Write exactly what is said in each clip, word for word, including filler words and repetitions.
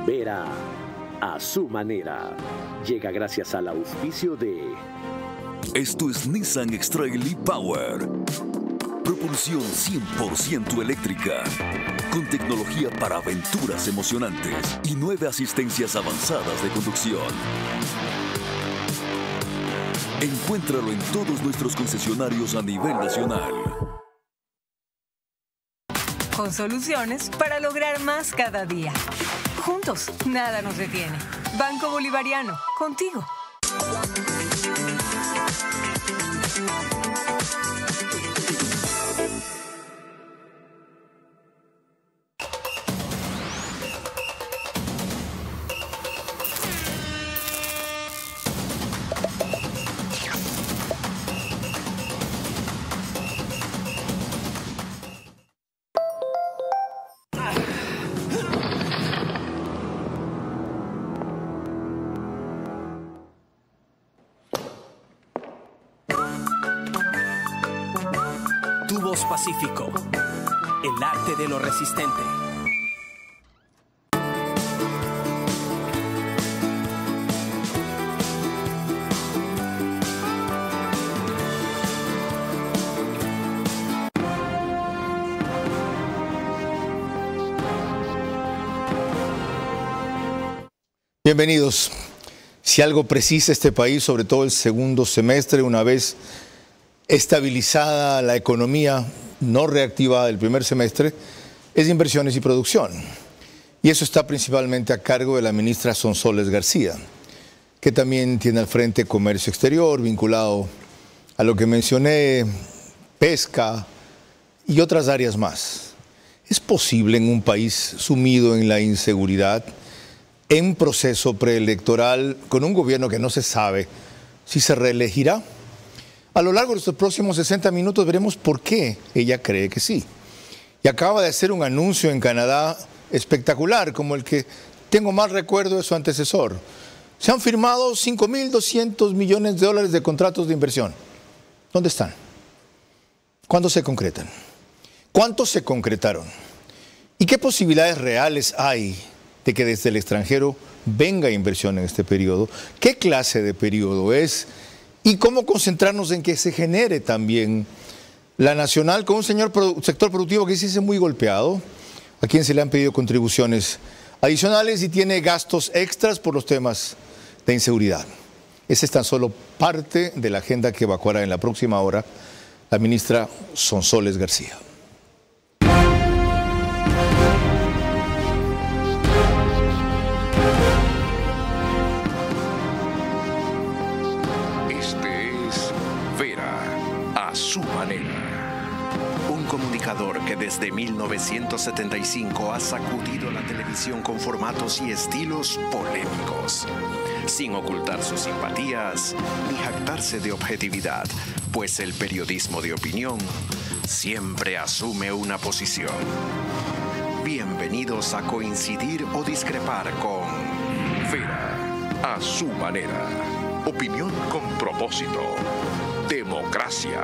Vera, a su manera. Llega gracias al auspicio de... Esto es Nissan X-Trail e-Power. Propulsión cien por ciento eléctrica, con tecnología para aventuras emocionantes y nueve asistencias avanzadas de conducción. Encuéntralo en todos nuestros concesionarios a nivel nacional. Con soluciones para lograr más cada día. Juntos, nada nos detiene. Banco Bolivariano, contigo. Tubos Pacífico, el arte de lo resistente. Bienvenidos. Si algo precisa este país, sobre todo el segundo semestre, una vez estabilizada la economía no reactivada del primer semestre, es inversiones y producción. Y eso está principalmente a cargo de la ministra Sonsoles García, que también tiene al frente comercio exterior, vinculado a lo que mencioné, pesca y otras áreas más. ¿Es posible en un país sumido en la inseguridad, en proceso preelectoral, con un gobierno que no se sabe si se reelegirá? A lo largo de estos próximos sesenta minutos veremos por qué ella cree que sí. Y acaba de hacer un anuncio en Canadá espectacular, como el que tengo más recuerdo de su antecesor. Se han firmado cinco mil doscientos millones de dólares de contratos de inversión. ¿Dónde están? ¿Cuándo se concretan? ¿Cuántos se concretaron? ¿Y qué posibilidades reales hay de que desde el extranjero venga inversión en este periodo? ¿Qué clase de periodo es? Y cómo concentrarnos en que se genere también la nacional con un señor sector productivo que se dice muy golpeado, a quien se le han pedido contribuciones adicionales y tiene gastos extras por los temas de inseguridad. Esa es tan solo parte de la agenda que evacuará en la próxima hora la ministra Sonsoles García. Su manera. Un comunicador que desde mil novecientos setenta y cinco ha sacudido la televisión con formatos y estilos polémicos, sin ocultar sus simpatías ni jactarse de objetividad, pues el periodismo de opinión siempre asume una posición. Bienvenidos a coincidir o discrepar con Vera a su manera. Opinión con propósito. Democracia.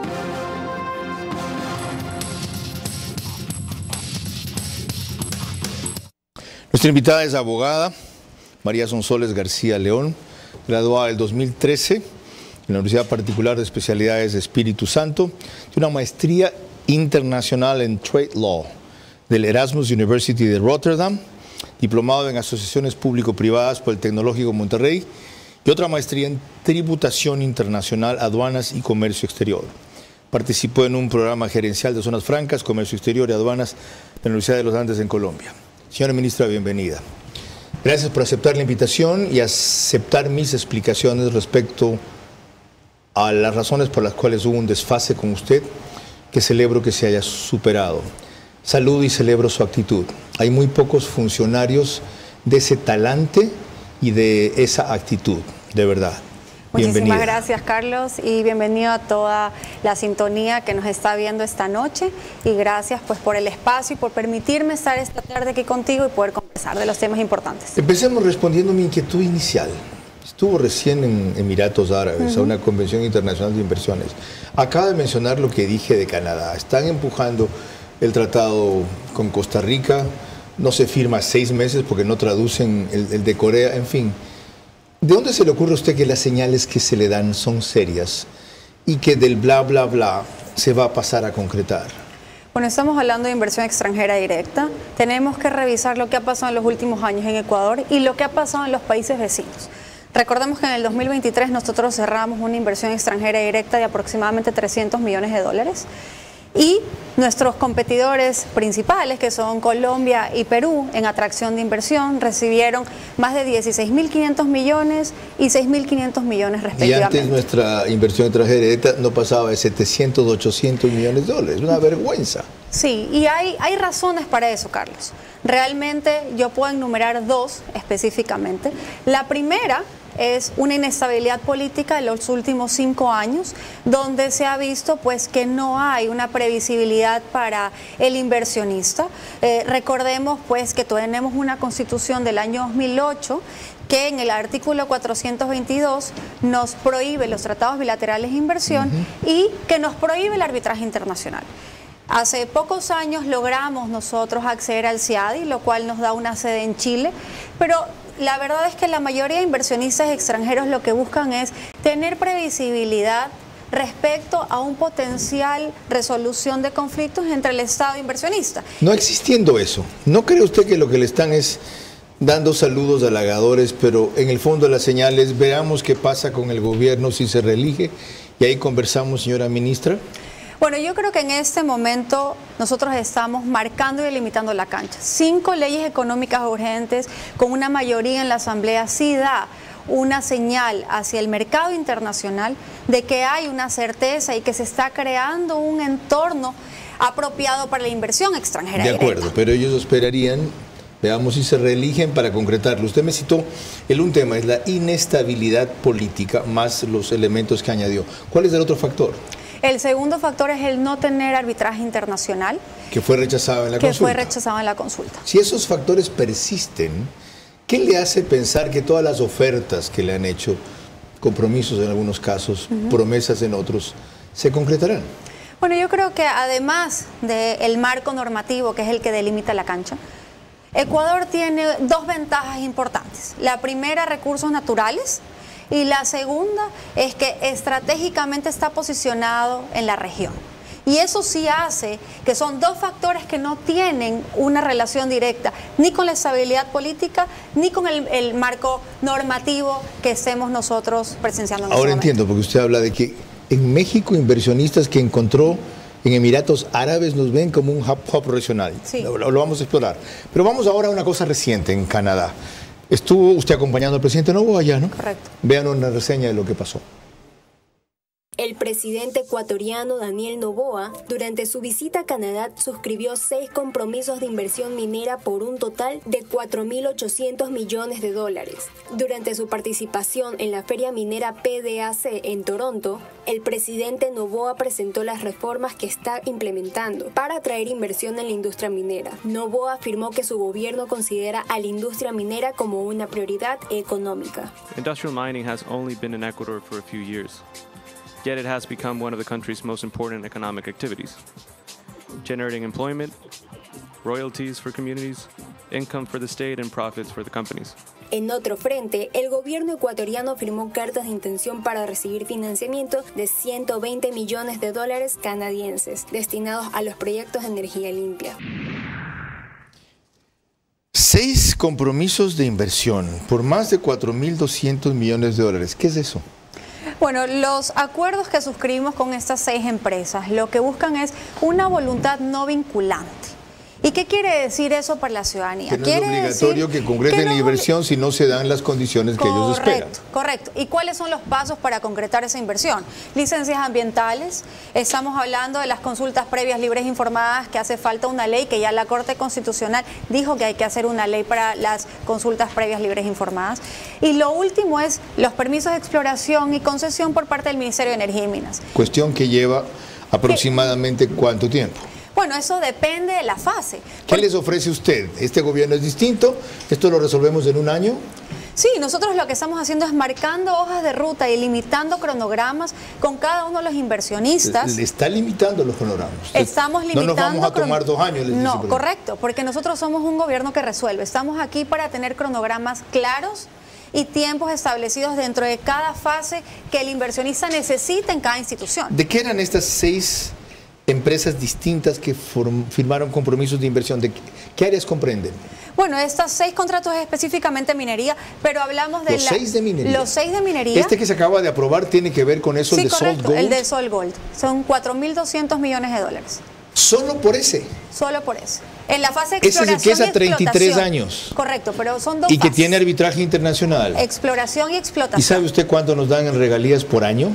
Nuestra invitada es abogada María Sonsoles García León, graduada del dos mil trece en la Universidad Particular de Especialidades de Espíritu Santo, de una maestría internacional en Trade Law del Erasmus University de Rotterdam, diplomado en asociaciones público-privadas por el Tecnológico Monterrey y otra maestría en tributación internacional, aduanas y comercio exterior. Participó en un programa gerencial de zonas francas, comercio exterior y aduanas de la Universidad de los Andes en Colombia. Señora ministra, bienvenida. Gracias por aceptar la invitación y aceptar mis explicaciones respecto a las razones por las cuales hubo un desfase con usted, que celebro que se haya superado. Saludo y celebro su actitud. Hay muy pocos funcionarios de ese talante y de esa actitud, de verdad. Muchísimas Bienvenida. gracias, Carlos, y bienvenido a toda la sintonía que nos está viendo esta noche, y gracias pues por el espacio y por permitirme estar esta tarde aquí contigo y poder conversar de los temas importantes. Empecemos respondiendo a mi inquietud inicial. Estuvo recién en Emiratos Árabes, uh-huh. a una convención internacional de inversiones. Acaba de mencionar lo que dije de Canadá. Están empujando el tratado con Costa Rica, no se firma seis meses porque no traducen el, el de Corea, en fin. ¿De dónde se le ocurre a usted que las señales que se le dan son serias y que del bla, bla, bla se va a pasar a concretar? Bueno, estamos hablando de inversión extranjera directa. Tenemos que revisar lo que ha pasado en los últimos años en Ecuador y lo que ha pasado en los países vecinos. Recordemos que en el dos mil veintitrés nosotros cerramos una inversión extranjera directa de aproximadamente trescientos millones de dólares. Y nuestros competidores principales, que son Colombia y Perú, en atracción de inversión, recibieron más de dieciséis mil quinientos millones y seis mil quinientos millones respectivamente. Y antes nuestra inversión extranjera directa no pasaba de setecientos, ochocientos millones de dólares. Una vergüenza. Sí, y hay, hay razones para eso, Carlos. Realmente yo puedo enumerar dos específicamente. La primera es una inestabilidad política de los últimos cinco años, donde se ha visto pues que no hay una previsibilidad para el inversionista. Eh, recordemos pues que tenemos una constitución del año dos mil ocho que en el artículo cuatrocientos veintidós nos prohíbe los tratados bilaterales de inversión uh-huh. y que nos prohíbe el arbitraje internacional. Hace pocos años logramos nosotros acceder al C I A D I, lo cual nos da una sede en Chile, pero la verdad es que la mayoría de inversionistas extranjeros lo que buscan es tener previsibilidad respecto a un potencial resolución de conflictos entre el Estado e inversionista. No existiendo eso, ¿no cree usted que lo que le están es dando saludos halagadores, pero en el fondo las señales, veamos qué pasa con el gobierno si se reelige y ahí conversamos, señora ministra? Bueno, yo creo que en este momento nosotros estamos marcando y delimitando la cancha. Cinco leyes económicas urgentes con una mayoría en la Asamblea sí da una señal hacia el mercado internacional de que hay una certeza y que se está creando un entorno apropiado para la inversión extranjera directa. De acuerdo, pero ellos esperarían, veamos si se reeligen para concretarlo. Usted me citó, el un tema es la inestabilidad política más los elementos que añadió. ¿Cuál es el otro factor? El segundo factor es el no tener arbitraje internacional. Que fue rechazado en la que consulta. fue rechazado en la consulta. Si esos factores persisten, ¿qué le hace pensar que todas las ofertas que le han hecho, compromisos en algunos casos, uh-huh. promesas en otros, se concretarán? Bueno, yo creo que además del marco normativo, que es el que delimita la cancha, Ecuador tiene dos ventajas importantes. La primera, recursos naturales. Y la segunda es que estratégicamente está posicionado en la región. Y eso sí hace que son dos factores que no tienen una relación directa ni con la estabilidad política ni con el, el marco normativo que estemos nosotros presenciando en este Ahora momento. Entiendo, porque usted habla de que en México inversionistas que encontró en Emiratos Árabes nos ven como un hub, hub regional. Sí. Lo, lo vamos a explorar. Pero vamos ahora a una cosa reciente en Canadá. Estuvo usted acompañando al presidente Noboa allá, ¿no? Correcto. Vean una reseña de lo que pasó. El presidente ecuatoriano Daniel Noboa, durante su visita a Canadá, suscribió seis compromisos de inversión minera por un total de cuatro mil ochocientos millones de dólares. Durante su participación en la Feria Minera P D A C en Toronto, el presidente Noboa presentó las reformas que está implementando para atraer inversión en la industria minera. Noboa afirmó que su gobierno considera a la industria minera como una prioridad económica. Industrial mining has only been in Ecuador for a few years. Yet it has become one of the country's most important economic activities, generating employment, royalties for communities, income for the state, and profits for the companies. En otro frente, el gobierno ecuatoriano firmó cartas de intención para recibir financiamiento de ciento veinte millones de dólares canadienses destinados a los proyectos de energía limpia. Seis compromisos de inversión por más de cuatro mil doscientos millones de dólares. ¿Qué es eso? Bueno, los acuerdos que suscribimos con estas seis empresas lo que buscan es una voluntad no vinculante. ¿Y qué quiere decir eso para la ciudadanía? Que no quiere es obligatorio decir que concreten que no la inversión si no se dan las condiciones que correcto, ellos esperan. Correcto. ¿Y cuáles son los pasos para concretar esa inversión? Licencias ambientales, estamos hablando de las consultas previas libres e informadas, que hace falta una ley, que ya la Corte Constitucional dijo que hay que hacer una ley para las consultas previas libres e informadas. Y lo último es los permisos de exploración y concesión por parte del Ministerio de Energía y Minas. Cuestión que lleva aproximadamente ¿Qué? ¿Cuánto tiempo? Bueno, eso depende de la fase. ¿Qué les ofrece usted? ¿Este gobierno es distinto? ¿Esto lo resolvemos en un año? Sí, nosotros lo que estamos haciendo es marcando hojas de ruta y limitando cronogramas con cada uno de los inversionistas. Le está limitando los cronogramas. Estamos limitando. No nos vamos a tomar dos años. Les no, dice, correcto, porque nosotros somos un gobierno que resuelve. Estamos aquí para tener cronogramas claros y tiempos establecidos dentro de cada fase que el inversionista necesita en cada institución. ¿De qué eran estas seis empresas distintas que firmaron compromisos de inversión? ¿De qué áreas comprenden? Bueno, estos seis contratos es específicamente minería, pero hablamos de los la, seis de minería. Los seis de minería. Este que se acaba de aprobar tiene que ver con eso, sí, el de correcto, Salt Gold. El de Salt Gold. Son cuatro mil doscientos millones de dólares. ¿Solo por ese? Solo por ese. En la fase de Ese es el que es a treinta y tres años. Correcto, pero son dos Y que fases. tiene arbitraje internacional. Exploración y explotación. ¿Y sabe usted cuánto nos dan en regalías por año?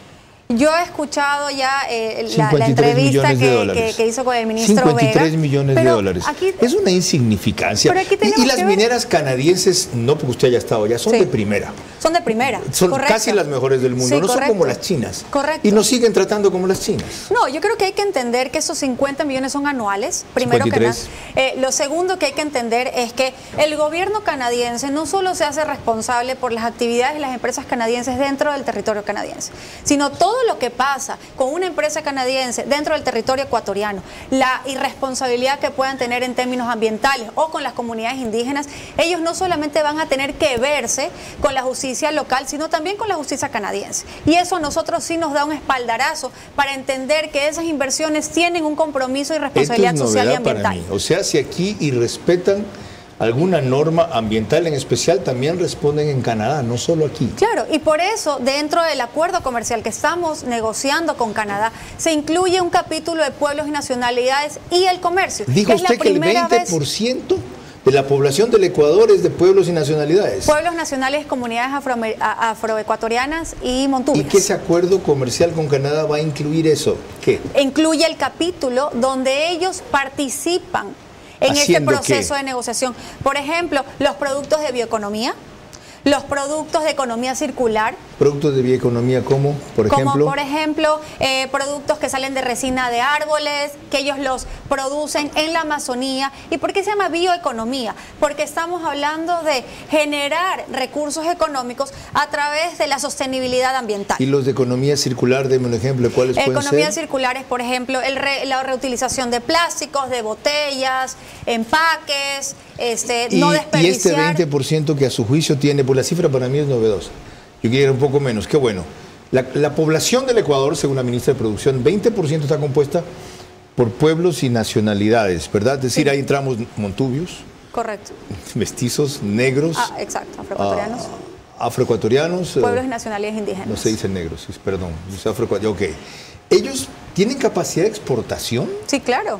Yo he escuchado ya eh, la, la entrevista que, que, que hizo con el ministro cincuenta y tres Vega, millones de dólares. Aquí, es una insignificancia. Pero aquí y, y las mineras canadienses, no porque usted haya estado allá, son sí. de primera. Son de primera. Son correcto. casi las mejores del mundo, sí, no correcto. son como las chinas. Correcto. Y nos siguen tratando como las chinas. No, yo creo que hay que entender que esos cincuenta millones son anuales, primero que nada. Eh, lo segundo que hay que entender es que el gobierno canadiense no solo se hace responsable por las actividades de las empresas canadienses dentro del territorio canadiense, sino todo lo que pasa con una empresa canadiense dentro del territorio ecuatoriano, la irresponsabilidad que puedan tener en términos ambientales o con las comunidades indígenas, ellos no solamente van a tener que verse con la justicia local, sino también con la justicia canadiense. Y eso a nosotros sí nos da un espaldarazo para entender que esas inversiones tienen un compromiso y responsabilidad Esto es social y novedad ambiental. Para mí. O sea, si aquí irrespetan alguna norma ambiental en especial, también responden en Canadá, no solo aquí. Claro, y por eso dentro del acuerdo comercial que estamos negociando con Canadá se incluye un capítulo de pueblos y nacionalidades y el comercio. Dijo usted que el veinte por ciento de la población del Ecuador es de pueblos y nacionalidades. Pueblos nacionales, comunidades afro, afroecuatorianas y montubias. ¿Y qué ese acuerdo comercial con Canadá va a incluir eso? ¿Qué? Incluye el capítulo donde ellos participan en este proceso qué? de negociación. Por ejemplo, los productos de bioeconomía, los productos de economía circular. ¿Productos de bioeconomía como, por como ejemplo? Como, por ejemplo, eh, productos que salen de resina de árboles, que ellos los producen en la Amazonía. ¿Y por qué se llama bioeconomía? Porque estamos hablando de generar recursos económicos a través de la sostenibilidad ambiental. ¿Y los de economía circular, deme un ejemplo, cuáles pueden ser? Economía circular es, por ejemplo, el re, la reutilización de plásticos, de botellas, empaques, este, y, no desperdiciar. Y este veinte por ciento que a su juicio tiene, pues la cifra para mí es novedosa. Yo quería un poco menos, qué bueno. La, la población del Ecuador, según la ministra de Producción, veinte por ciento está compuesta por pueblos y nacionalidades, ¿verdad? Es decir, sí. ahí entramos montubios. Correcto. Mestizos, negros. Ah, exacto, afroecuatorianos. Ah, afroecuatorianos. Pueblos y nacionalidades indígenas. No se dicen negros, perdón. Afroecuatorianos, ok. ¿Ellos tienen capacidad de exportación? Sí, claro.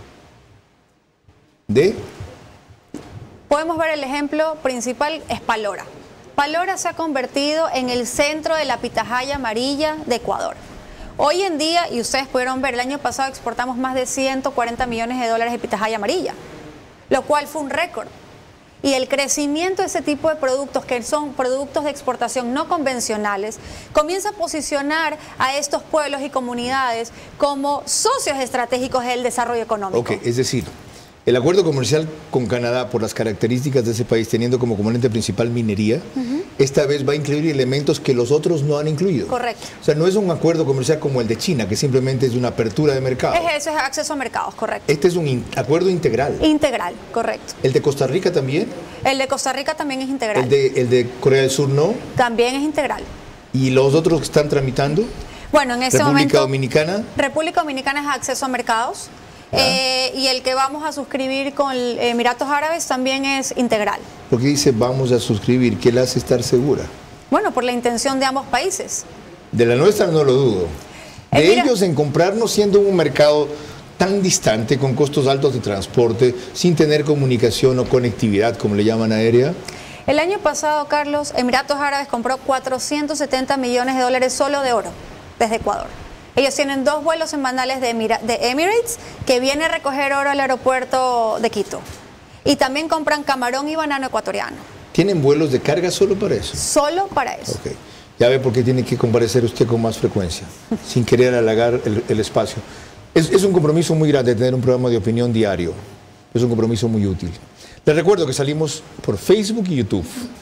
¿De? Podemos ver el ejemplo principal, es Palora. Palora se ha convertido en el centro de la pitahaya amarilla de Ecuador. Hoy en día, y ustedes pudieron ver, el año pasado exportamos más de ciento cuarenta millones de dólares de pitahaya amarilla, lo cual fue un récord. Y el crecimiento de ese tipo de productos, que son productos de exportación no convencionales, comienza a posicionar a estos pueblos y comunidades como socios estratégicos del desarrollo económico. Ok, es decir, el acuerdo comercial con Canadá, por las características de ese país, teniendo como componente principal minería, uh-huh. esta vez va a incluir elementos que los otros no han incluido. Correcto. O sea, no es un acuerdo comercial como el de China, que simplemente es una apertura de mercado. Es eso, es acceso a mercados, correcto. Este es un in- acuerdo integral. Integral, correcto. ¿El de Costa Rica también? El de Costa Rica también es integral. ¿El de, el de Corea del Sur no? También es integral. ¿Y los otros que están tramitando? Bueno, en este República momento... Dominicana. República Dominicana es acceso a mercados. Eh, y el que vamos a suscribir con Emiratos Árabes también es integral. ¿Por qué dice vamos a suscribir? ¿Qué le hace estar segura? Bueno, por la intención de ambos países. De la nuestra no lo dudo. De eh, mira, ellos en comprarnos siendo un mercado tan distante, con costos altos de transporte, sin tener comunicación o conectividad, como le llaman aérea. El año pasado, Carlos, Emiratos Árabes compró cuatrocientos setenta millones de dólares solo de oro desde Ecuador. Ellos tienen dos vuelos semanales de, Emira de Emirates que viene a recoger oro al aeropuerto de Quito. Y también compran camarón y banano ecuatoriano. ¿Tienen vuelos de carga solo para eso? Solo para eso. Okay. Ya ve por qué tiene que comparecer usted con más frecuencia, sin querer halagar el, el espacio. Es, es un compromiso muy grande tener un programa de opinión diario. Es un compromiso muy útil. Les recuerdo que salimos por Facebook y YouTube.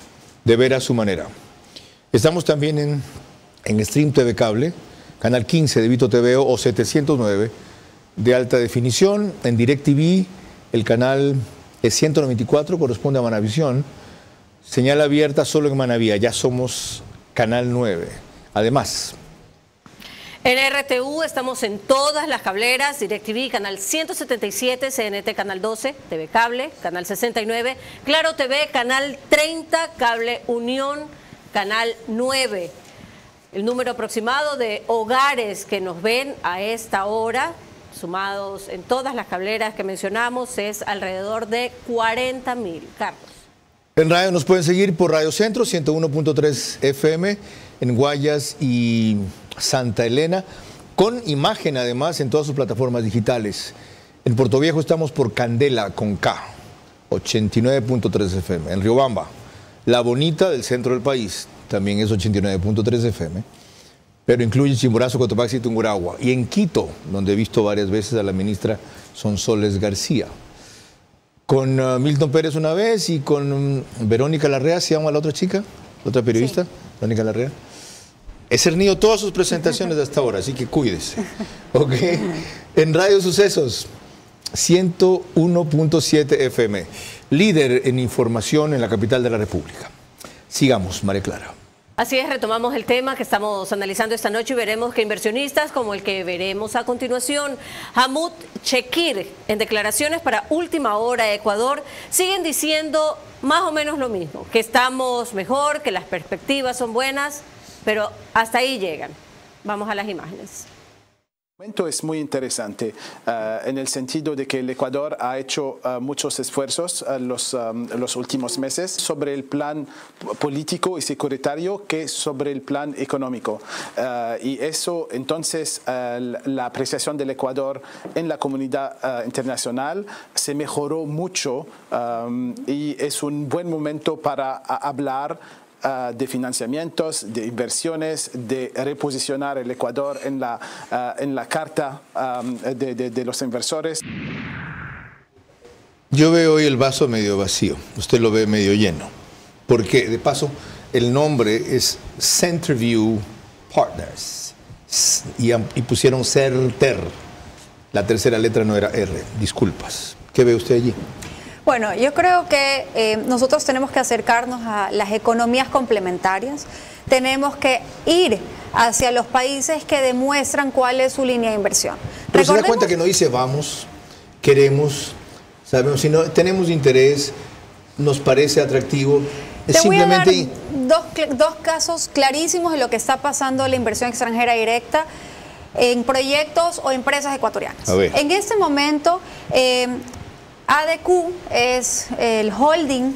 de ver a su manera. Estamos también en, en Stream T V Cable, canal quince de Vito T V o setecientos nueve de alta definición. En DirecTV, el canal es ciento noventa y cuatro, corresponde a Manavisión. Señal abierta solo en Manavía, ya somos canal nueve. Además, en R T U estamos en todas las cableras, DirecTV, canal ciento setenta y siete, C N T, canal doce, T V Cable, canal sesenta y nueve, Claro T V, canal treinta, Cable Unión, canal nueve. El número aproximado de hogares que nos ven a esta hora, sumados en todas las cableras que mencionamos, es alrededor de cuarenta mil. Carlos. En radio nos pueden seguir por Radio Centro, ciento uno punto tres F M, en Guayas y Santa Elena, con imagen además en todas sus plataformas digitales. En Puerto Viejo estamos por Candela, con K, ochenta y nueve punto tres F M. En Riobamba, La Bonita del centro del país, también es ochenta y nueve punto tres F M, pero incluye Chimborazo, Cotopaxi y Tungurahua. Y en Quito, donde he visto varias veces a la ministra Sonsoles García. Con uh, Milton Pérez una vez y con um, Verónica Larrea, ¿se llama la otra chica? ¿La otra periodista? Sí. Verónica Larrea. He cernido todas sus presentaciones hasta ahora, así que cuídese. ¿Ok? En Radio Sucesos, ciento uno punto siete F M. Líder en información en la capital de la República. Sigamos, María Clara. Así es, retomamos el tema que estamos analizando esta noche y veremos que inversionistas como el que veremos a continuación, Hammoud Chekir, en declaraciones para Última Hora Ecuador, siguen diciendo más o menos lo mismo, que estamos mejor, que las perspectivas son buenas, pero hasta ahí llegan. Vamos a las imágenes. El momento es muy interesante uh, en el sentido de que el Ecuador ha hecho uh, muchos esfuerzos uh, los, um, los últimos meses sobre el plan político y securitario que sobre el plan económico. Uh, y eso, entonces, uh, la apreciación del Ecuador en la comunidad uh, internacional se mejoró mucho um, y es un buen momento para uh, hablar Uh, de financiamientos, de inversiones, de reposicionar el Ecuador en la, uh, en la carta um, de, de, de los inversores. Yo veo hoy el vaso medio vacío, usted lo ve medio lleno, porque de paso el nombre es Centerview Partners y, y pusieron CERTER, la tercera letra no era R, disculpas. ¿Qué ve usted allí? Bueno, yo creo que eh, nosotros tenemos que acercarnos a las economías complementarias, tenemos que ir hacia los países que demuestran cuál es su línea de inversión. Pero se da cuenta que no dice vamos, queremos, sabemos, sino tenemos interés, nos parece atractivo. Es Te simplemente... voy a dar dos, dos casos clarísimos de lo que está pasando en la inversión extranjera directa en proyectos o empresas ecuatorianas. A ver. En este momento... Eh, A D Q es el holding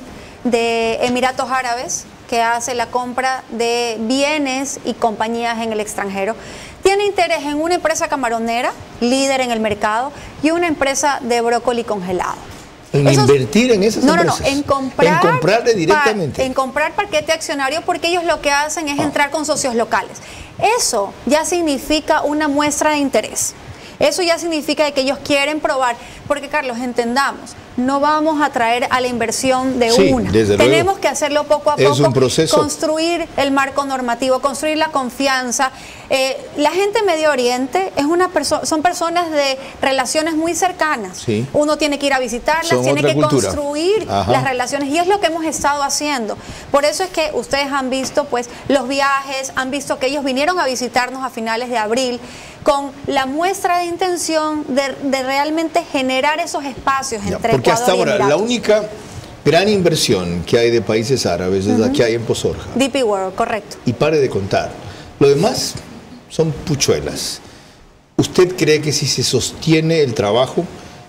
de Emiratos Árabes que hace la compra de bienes y compañías en el extranjero. Tiene interés en una empresa camaronera, líder en el mercado, y una empresa de brócoli congelado. En Esos, invertir en esas no, empresas. No, no, en comprar. En comprarle directamente. Pa, en comprar paquete accionario porque ellos lo que hacen es ah. entrar con socios locales. Eso ya significa una muestra de interés. Eso ya significa que ellos quieren probar, porque Carlos, entendamos, no vamos a traer a la inversión de sí, una. Desde Tenemos luego. que hacerlo poco a es poco, un proceso. Construir el marco normativo, construir la confianza. Eh, la gente de Medio Oriente es una perso son personas de relaciones muy cercanas. Sí. Uno tiene que ir a visitarlas, son tiene que cultura. construir Ajá. las relaciones y es lo que hemos estado haciendo. Por eso es que ustedes han visto pues los viajes, han visto que ellos vinieron a visitarnos a finales de abril con la muestra de intención de, de realmente generar esos espacios ya, entre porque Ecuador hasta ahora y Emiratos. La única gran inversión que hay de países árabes es uh-huh. la que hay en Pozorja. D P World, correcto. Y pare de contar. Lo demás son puchuelas. ¿Usted cree que si se sostiene el trabajo,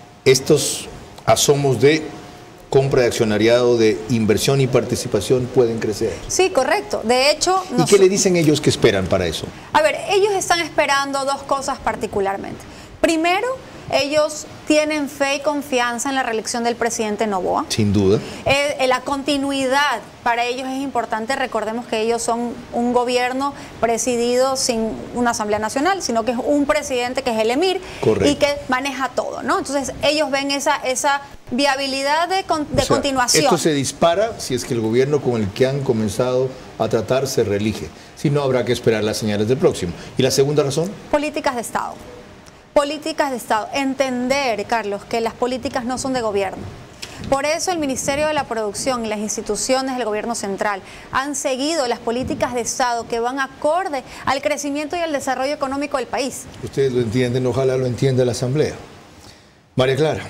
estos asomos de compra de accionariado, de inversión y participación pueden crecer? Sí, correcto. De hecho... ¿Y qué le dicen ellos que esperan para eso? A ver, ellos están esperando dos cosas particularmente. Primero, ellos tienen fe y confianza en la reelección del presidente Noboa. Sin duda. Eh, la continuidad para ellos es importante. Recordemos que ellos son un gobierno presidido sin una Asamblea Nacional, sino que es un presidente que es el emir. Correcto. Y que maneja todo, ¿no? Entonces ellos ven esa, esa viabilidad de, con, de o sea, continuación. Esto se dispara si es que el gobierno con el que han comenzado a tratar se reelige. Si no, habrá que esperar las señales del próximo. ¿Y la segunda razón? Políticas de Estado. Políticas de Estado. Entender, Carlos, que las políticas no son de gobierno. Por eso el Ministerio de la Producción y las instituciones del gobierno central han seguido las políticas de Estado que van acorde al crecimiento y al desarrollo económico del país. Ustedes lo entienden, ojalá lo entienda la Asamblea. María Clara.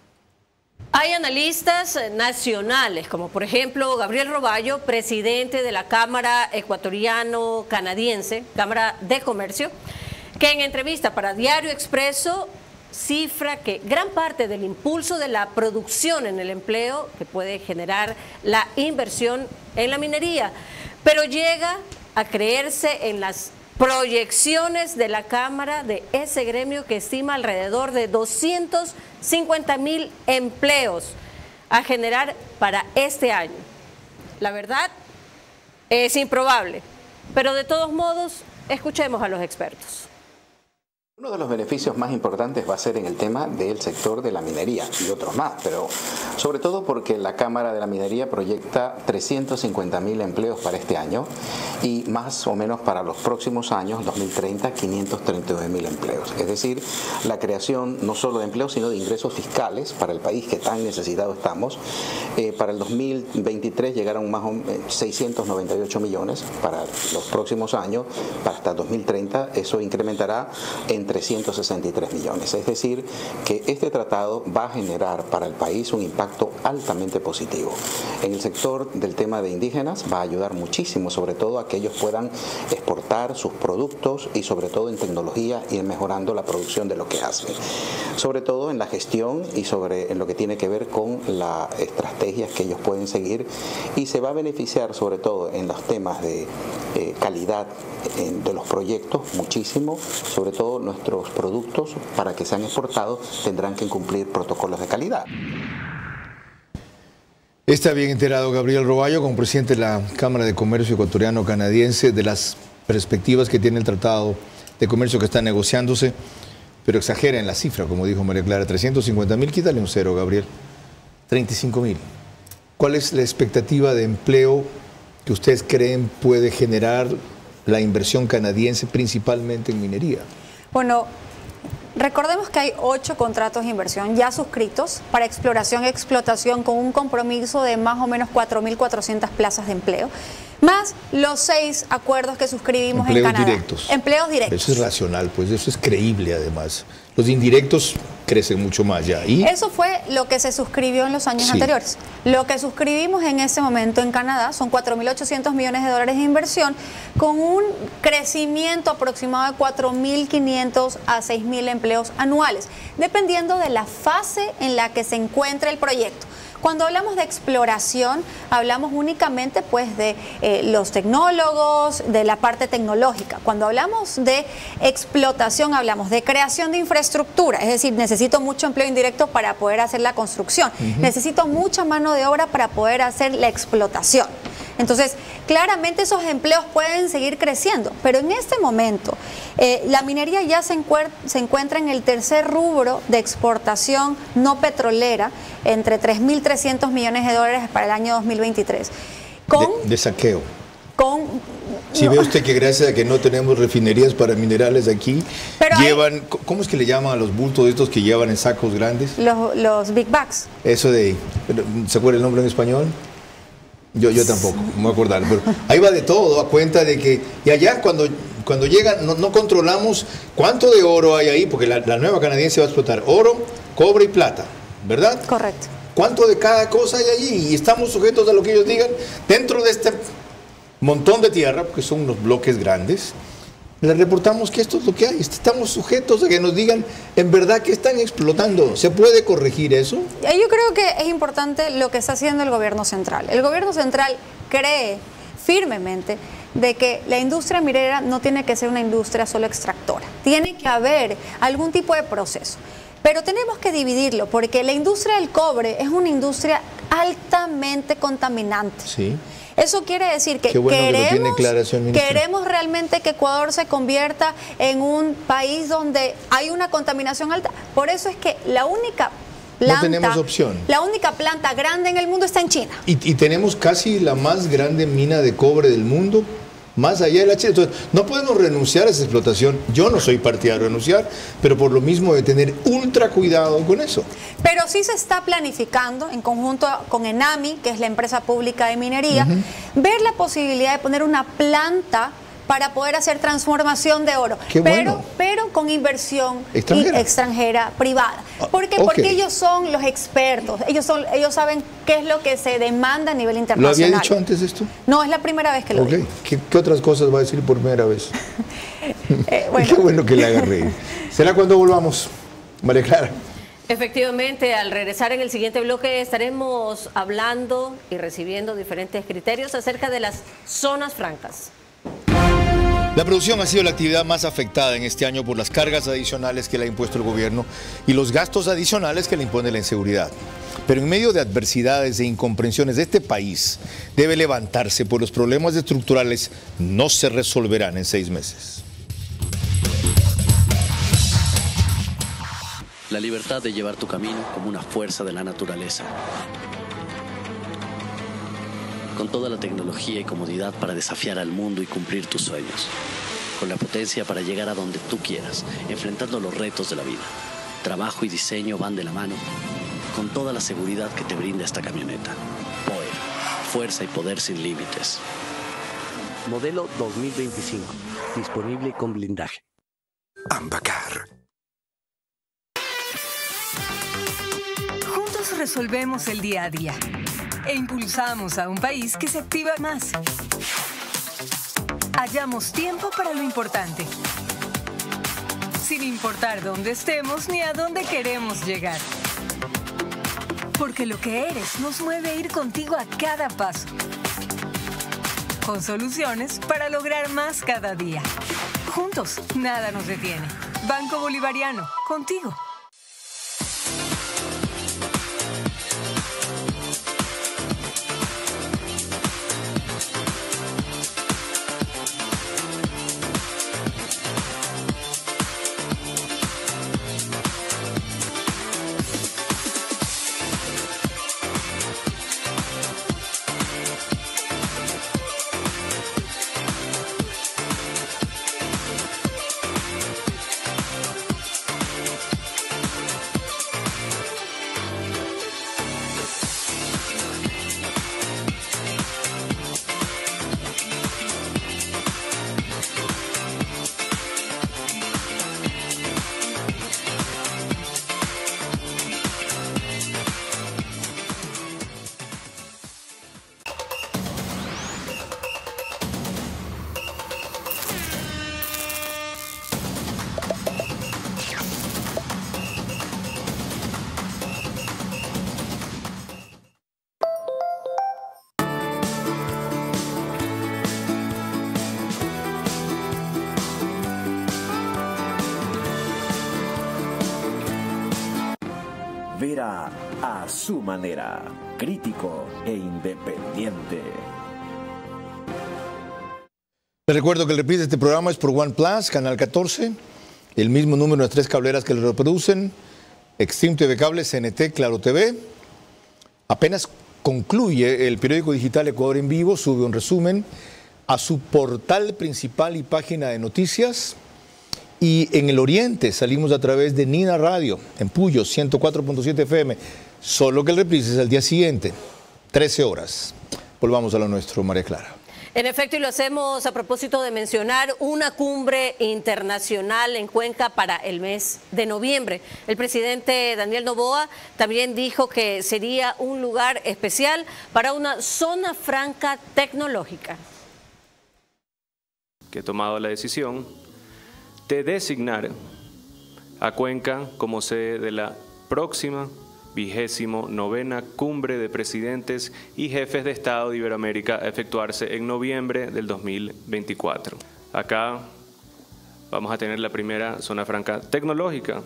Hay analistas nacionales, como por ejemplo Gabriel Roballo, presidente de la Cámara Ecuatoriano-Canadiense, Cámara de Comercio, que en entrevista para Diario Expreso cifra que gran parte del impulso de la producción en el empleo que puede generar la inversión en la minería, pero llega a creerse en las proyecciones de la Cámara de ese gremio que estima alrededor de doscientos cincuenta mil empleos a generar para este año. La verdad es improbable, pero de todos modos escuchemos a los expertos. Uno de los beneficios más importantes va a ser en el tema del sector de la minería y otros más, pero sobre todo porque la Cámara de la Minería proyecta trescientos cincuenta mil empleos para este año y más o menos para los próximos años, dos mil treinta, quinientos treinta y nueve mil empleos. Es decir, la creación no solo de empleos, sino de ingresos fiscales para el país que tan necesitado estamos. Eh, para el dos mil veintitrés llegaron más o menos seiscientos noventa y ocho millones, para los próximos años, para hasta dos mil treinta, eso incrementará en trescientos sesenta y tres millones. Es decir, que este tratado va a generar para el país un impacto altamente positivo. En el sector del tema de indígenas va a ayudar muchísimo, sobre todo a que ellos puedan exportar sus productos y sobre todo en tecnología y en mejorando la producción de lo que hacen. Sobre todo en la gestión y sobre en lo que tiene que ver con las estrategias que ellos pueden seguir, y se va a beneficiar sobre todo en los temas de eh, calidad en, de los proyectos muchísimo, sobre todo nuestros productos para que sean exportados tendrán que cumplir protocolos de calidad. Está bien enterado Gabriel Roballo, como presidente de la Cámara de Comercio Ecuatoriano-Canadiense, de las perspectivas que tiene el Tratado de Comercio que está negociándose, pero exagera en la cifra, como dijo María Clara, trescientos cincuenta mil, quítale un cero, Gabriel, treinta y cinco mil. ¿Cuál es la expectativa de empleo que ustedes creen puede generar la inversión canadiense principalmente en minería? Bueno, recordemos que hay ocho contratos de inversión ya suscritos para exploración y explotación con un compromiso de más o menos cuatro mil cuatrocientas plazas de empleo, más los seis acuerdos que suscribimos Empleos en Canadá. Directos. Empleos directos. Eso es racional, pues eso es creíble además. Los indirectos crecen mucho más ya. ¿Y? Eso fue lo que se suscribió en los años Sí. anteriores. Lo que suscribimos en ese momento en Canadá son cuatro mil ochocientos millones de dólares de inversión con un crecimiento aproximado de cuatro mil quinientos a seis mil empleos anuales, dependiendo de la fase en la que se encuentre el proyecto. Cuando hablamos de exploración, hablamos únicamente pues de eh, los tecnólogos, de la parte tecnológica. Cuando hablamos de explotación, hablamos de creación de infraestructura, es decir, necesito mucho empleo indirecto para poder hacer la construcción, uh-huh. necesito mucha mano de obra para poder hacer la explotación. Entonces, claramente esos empleos pueden seguir creciendo, pero en este momento eh, la minería ya se, se encuentra en el tercer rubro de exportación no petrolera, entre tres mil trescientos millones de dólares para el año dos mil veintitrés. Con, de, de saqueo. Con, si no. Ve usted que gracias a que no tenemos refinerías para minerales aquí, pero llevan, hay, ¿cómo es que le llaman a los bultos estos que llevan en sacos grandes? Los, los big bags. Eso de, ¿se acuerda el nombre en español? Yo, yo tampoco, no me voy a acordar, pero ahí va de todo, a cuenta de que, y allá cuando, cuando llegan, no, no controlamos cuánto de oro hay ahí, porque la, la nueva canadiense va a explotar oro, cobre y plata, ¿verdad? Correcto. ¿Cuánto de cada cosa hay allí? Y estamos sujetos a lo que ellos digan, dentro de este montón de tierra, porque son unos bloques grandes, les reportamos que esto es lo que hay, estamos sujetos a que nos digan en verdad que están explotando. ¿Se puede corregir eso? Yo creo que es importante lo que está haciendo el gobierno central. El gobierno central cree firmemente de que la industria minera no tiene que ser una industria solo extractora, tiene que haber algún tipo de proceso. Pero tenemos que dividirlo porque la industria del cobre es una industria altamente contaminante. Sí. Eso quiere decir que, bueno queremos, que declaración, queremos realmente que Ecuador se convierta en un país donde hay una contaminación alta. Por eso es que la única planta, no tenemos opción. La única planta grande en el mundo está en China. Y, y tenemos casi la más grande mina de cobre del mundo, más allá de la China. Entonces, no podemos renunciar a esa explotación. Yo no soy partidario de renunciar, pero por lo mismo de tener ultra cuidado con eso. Pero sí se está planificando, en conjunto con ENAMI, que es la empresa pública de minería, uh-huh. ver la posibilidad de poner una planta para poder hacer transformación de oro, Qué pero, bueno. pero con inversión extranjera, extranjera privada. ¿Por qué? Okay. Porque ellos son los expertos, ellos, son, ellos saben qué es lo que se demanda a nivel internacional. ¿Lo había dicho antes esto? No, es la primera vez que lo okay. digo. ¿Qué, ¿Qué otras cosas va a decir por primera vez? eh, bueno. Qué bueno que le haga reír. ¿Será cuando volvamos, María Clara? Efectivamente, al regresar en el siguiente bloque estaremos hablando y recibiendo diferentes criterios acerca de las zonas francas. La producción ha sido la actividad más afectada en este año por las cargas adicionales que le ha impuesto el gobierno y los gastos adicionales que le impone la inseguridad. Pero en medio de adversidades e incomprensiones de este país, debe levantarse, pues los problemas estructurales no se resolverán en seis meses. La libertad de llevar tu camino como una fuerza de la naturaleza. Con toda la tecnología y comodidad para desafiar al mundo y cumplir tus sueños. Con la potencia para llegar a donde tú quieras, enfrentando los retos de la vida. Trabajo y diseño van de la mano, con toda la seguridad que te brinda esta camioneta. Power, fuerza y poder sin límites. Modelo dos mil veinticinco, disponible con blindaje. Ambacar. Juntos resolvemos el día a día e impulsamos a un país que se activa más. Hallamos tiempo para lo importante, sin importar dónde estemos ni a dónde queremos llegar. Porque lo que eres nos mueve a ir contigo a cada paso, con soluciones para lograr más cada día. Juntos, nada nos detiene. Banco Bolivariano, contigo. Vera a su manera, crítico e independiente. Les recuerdo que el reprise de este programa es por One Plus, Canal catorce, el mismo número de las tres cableras que lo reproducen, Extreme T V Cable, C N T, Claro T V. Apenas concluye el periódico digital Ecuador en Vivo, sube un resumen a su portal principal y página de noticias. Y en el oriente salimos a través de Nina Radio, en Puyo, ciento cuatro punto siete F M, solo que el reprise es al día siguiente, trece horas. Volvamos a lo nuestro, María Clara. En efecto, y lo hacemos a propósito de mencionar una cumbre internacional en Cuenca para el mes de noviembre. El presidente Daniel Noboa también dijo que sería un lugar especial para una zona franca tecnológica. Que he tomado la decisión de designar a Cuenca como sede de la próxima vigésimo novena cumbre de presidentes y jefes de Estado de Iberoamérica a efectuarse en noviembre del dos mil veinticuatro. Acá vamos a tener la primera zona franca tecnológica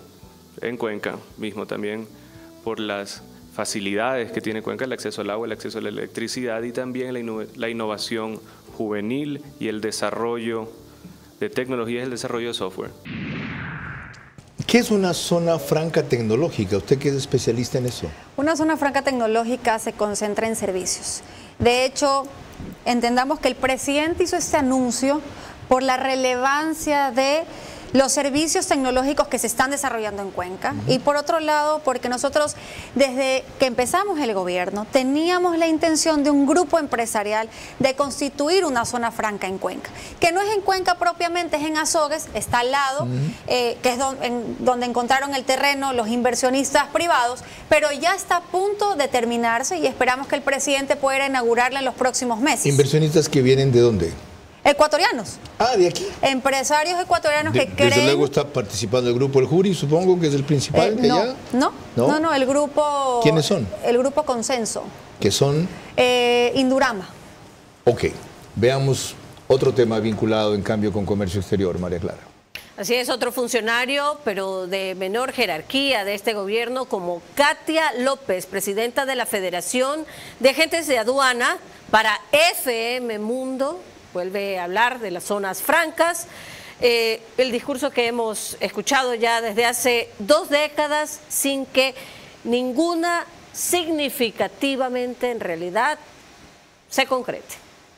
en Cuenca mismo también por las facilidades que tiene Cuenca, el acceso al agua, el acceso a la electricidad y también la, inno la innovación juvenil y el desarrollo de tecnologías y el desarrollo de software. ¿Qué es una zona franca tecnológica? Usted que es especialista en eso. Una zona franca tecnológica se concentra en servicios. De hecho, entendamos que el presidente hizo este anuncio por la relevancia de los servicios tecnológicos que se están desarrollando en Cuenca uh-huh. y por otro lado porque nosotros desde que empezamos el gobierno teníamos la intención de un grupo empresarial de constituir una zona franca en Cuenca, que no es en Cuenca propiamente, es en Azogues, está al lado, uh-huh. eh, que es don, en, donde encontraron el terreno los inversionistas privados, pero ya está a punto de terminarse y esperamos que el presidente pueda inaugurarla en los próximos meses. ¿Inversionistas que vienen de dónde? Ecuatorianos. Ah, de aquí. Empresarios ecuatorianos de, que creen... Desde luego está participando el grupo El Juri, supongo que es el principal eh, de no, allá. No, no, no, no, el grupo... ¿Quiénes son? El grupo Consenso. ¿Qué son? Eh, Indurama. Ok, veamos otro tema vinculado en cambio con comercio exterior, María Clara. Así es, otro funcionario, pero de menor jerarquía de este gobierno, como Katia López, presidenta de la Federación de Agentes de Aduana para F M Mundo, vuelve a hablar de las zonas francas, eh, el discurso que hemos escuchado ya desde hace dos décadas sin que ninguna significativamente en realidad se concrete.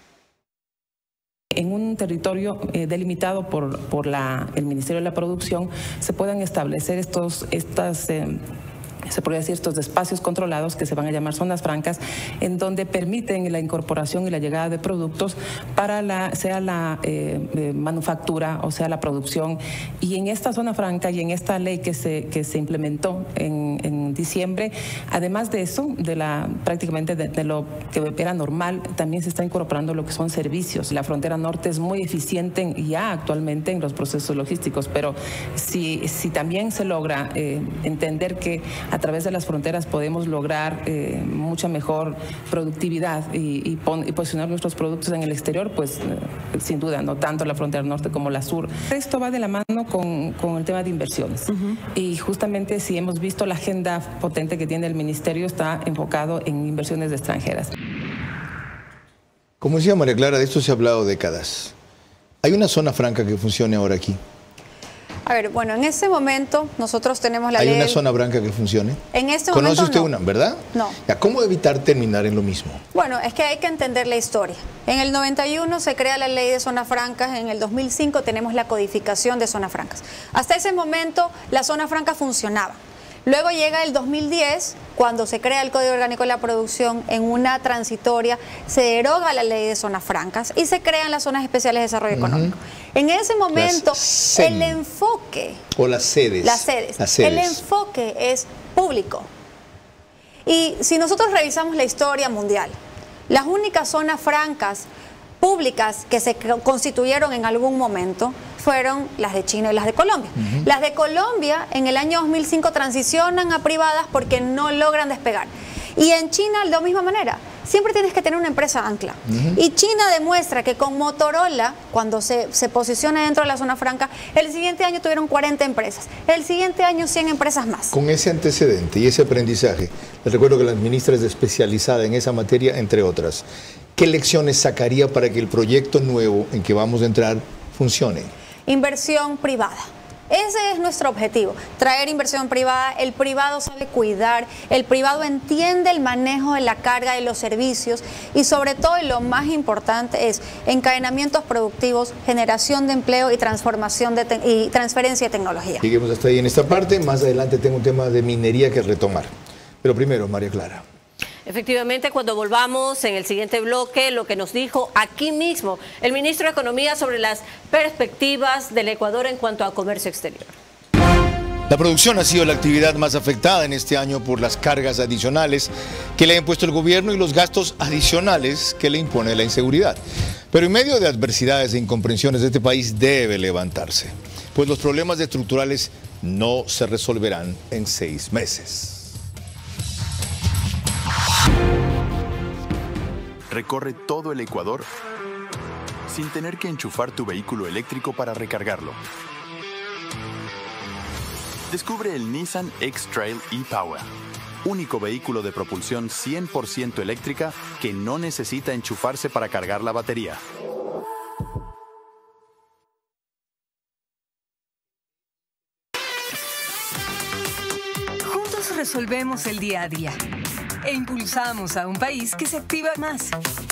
En un territorio eh, delimitado por, por la, el Ministerio de la Producción se puedan establecer estos, estas... Eh, se podría decir estos espacios controlados que se van a llamar zonas francas, en donde permiten la incorporación y la llegada de productos para la, sea la eh, eh, manufactura o sea la producción. Y en esta zona franca y en esta ley que se, que se implementó en, en diciembre, además de eso, de la prácticamente de, de lo que era normal, también se está incorporando lo que son servicios. La frontera norte es muy eficiente ya actualmente en los procesos logísticos, pero si, si también se logra eh, entender que a través de las fronteras podemos lograr eh, mucha mejor productividad y, y, pon, y posicionar nuestros productos en el exterior, pues eh, sin duda, no tanto la frontera norte como la sur. Esto va de la mano con, con el tema de inversiones. Uh-huh. Y justamente si hemos visto la agenda potente que tiene el ministerio, está enfocado en inversiones extranjeras. Como decía María Clara, de esto se ha hablado décadas. ¿Hay una zona franca que funcione ahora aquí? A ver, bueno, en este momento nosotros tenemos la ¿Hay ley... ¿Hay una zona franca que funcione? En este ¿Conoce momento usted no. una, verdad? No. Ya, ¿cómo evitar terminar en lo mismo? Bueno, es que hay que entender la historia. En el noventa y uno se crea la ley de zonas francas, en el dos mil cinco tenemos la codificación de zonas francas. Hasta ese momento la zona franca funcionaba. Luego llega el dos mil diez, cuando se crea el Código Orgánico de la Producción, en una transitoria se deroga la ley de zonas francas y se crean las zonas especiales de desarrollo uh-huh. económico. En ese momento, el enfoque... O las sedes. Las sedes. Las sedes. El enfoque es público. Y si nosotros revisamos la historia mundial, las únicas zonas francas públicas que se constituyeron en algún momento fueron las de China y las de Colombia. Uh-huh. Las de Colombia en el año dos mil cinco transicionan a privadas porque no logran despegar. Y en China de la misma manera. Siempre tienes que tener una empresa ancla. Uh-huh. Y China demuestra que con Motorola, cuando se, se posiciona dentro de la zona franca, el siguiente año tuvieron cuarenta empresas. El siguiente año cien empresas más. Con ese antecedente y ese aprendizaje, les recuerdo que la ministra es especializada en esa materia, entre otras. ¿Qué lecciones sacaría para que el proyecto nuevo en que vamos a entrar funcione? Inversión privada. Ese es nuestro objetivo, traer inversión privada. El privado sabe cuidar, el privado entiende el manejo de la carga de los servicios y sobre todo, y lo más importante, es encadenamientos productivos, generación de empleo y transformación de y transferencia de tecnología. Lleguemos hasta ahí en esta parte, más adelante tengo un tema de minería que retomar. Pero primero, María Clara. Efectivamente, cuando volvamos en el siguiente bloque, lo que nos dijo aquí mismo el ministro de Economía sobre las perspectivas del Ecuador en cuanto a comercio exterior. La producción ha sido la actividad más afectada en este año por las cargas adicionales que le ha impuesto el gobierno y los gastos adicionales que le impone la inseguridad. Pero en medio de adversidades e incomprensiones, este país debe levantarse, pues los problemas estructurales no se resolverán en seis meses. Recorre todo el Ecuador sin tener que enchufar tu vehículo eléctrico para recargarlo. Descubre el Nissan X-Trail e-Power, único vehículo de propulsión cien por ciento eléctrica que no necesita enchufarse para cargar la batería. Juntos resolvemos el día a día e impulsamos a un país que se activa más.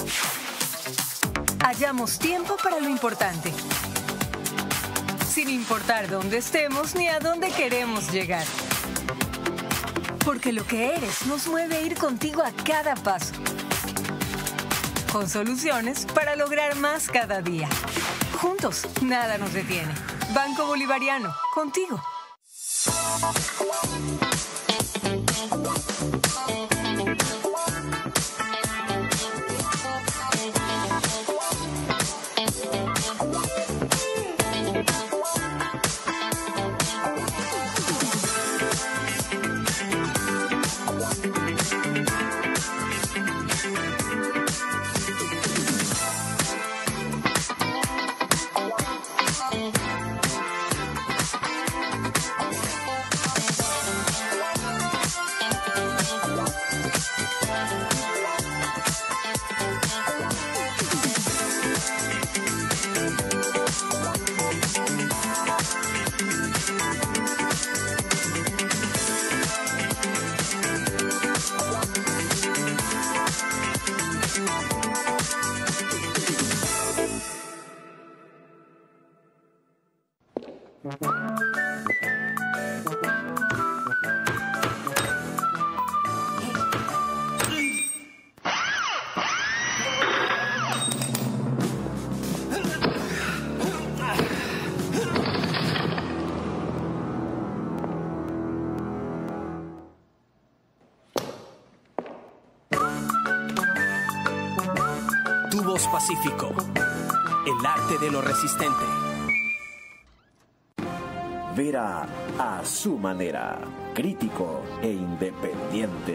Hallamos tiempo para lo importante, sin importar dónde estemos ni a dónde queremos llegar. Porque lo que eres nos mueve a ir contigo a cada paso, con soluciones para lograr más cada día. Juntos, nada nos detiene. Banco Bolivariano, contigo. Tubos Pacífico, el arte de lo resistente. Vera a su manera, crítico e independiente.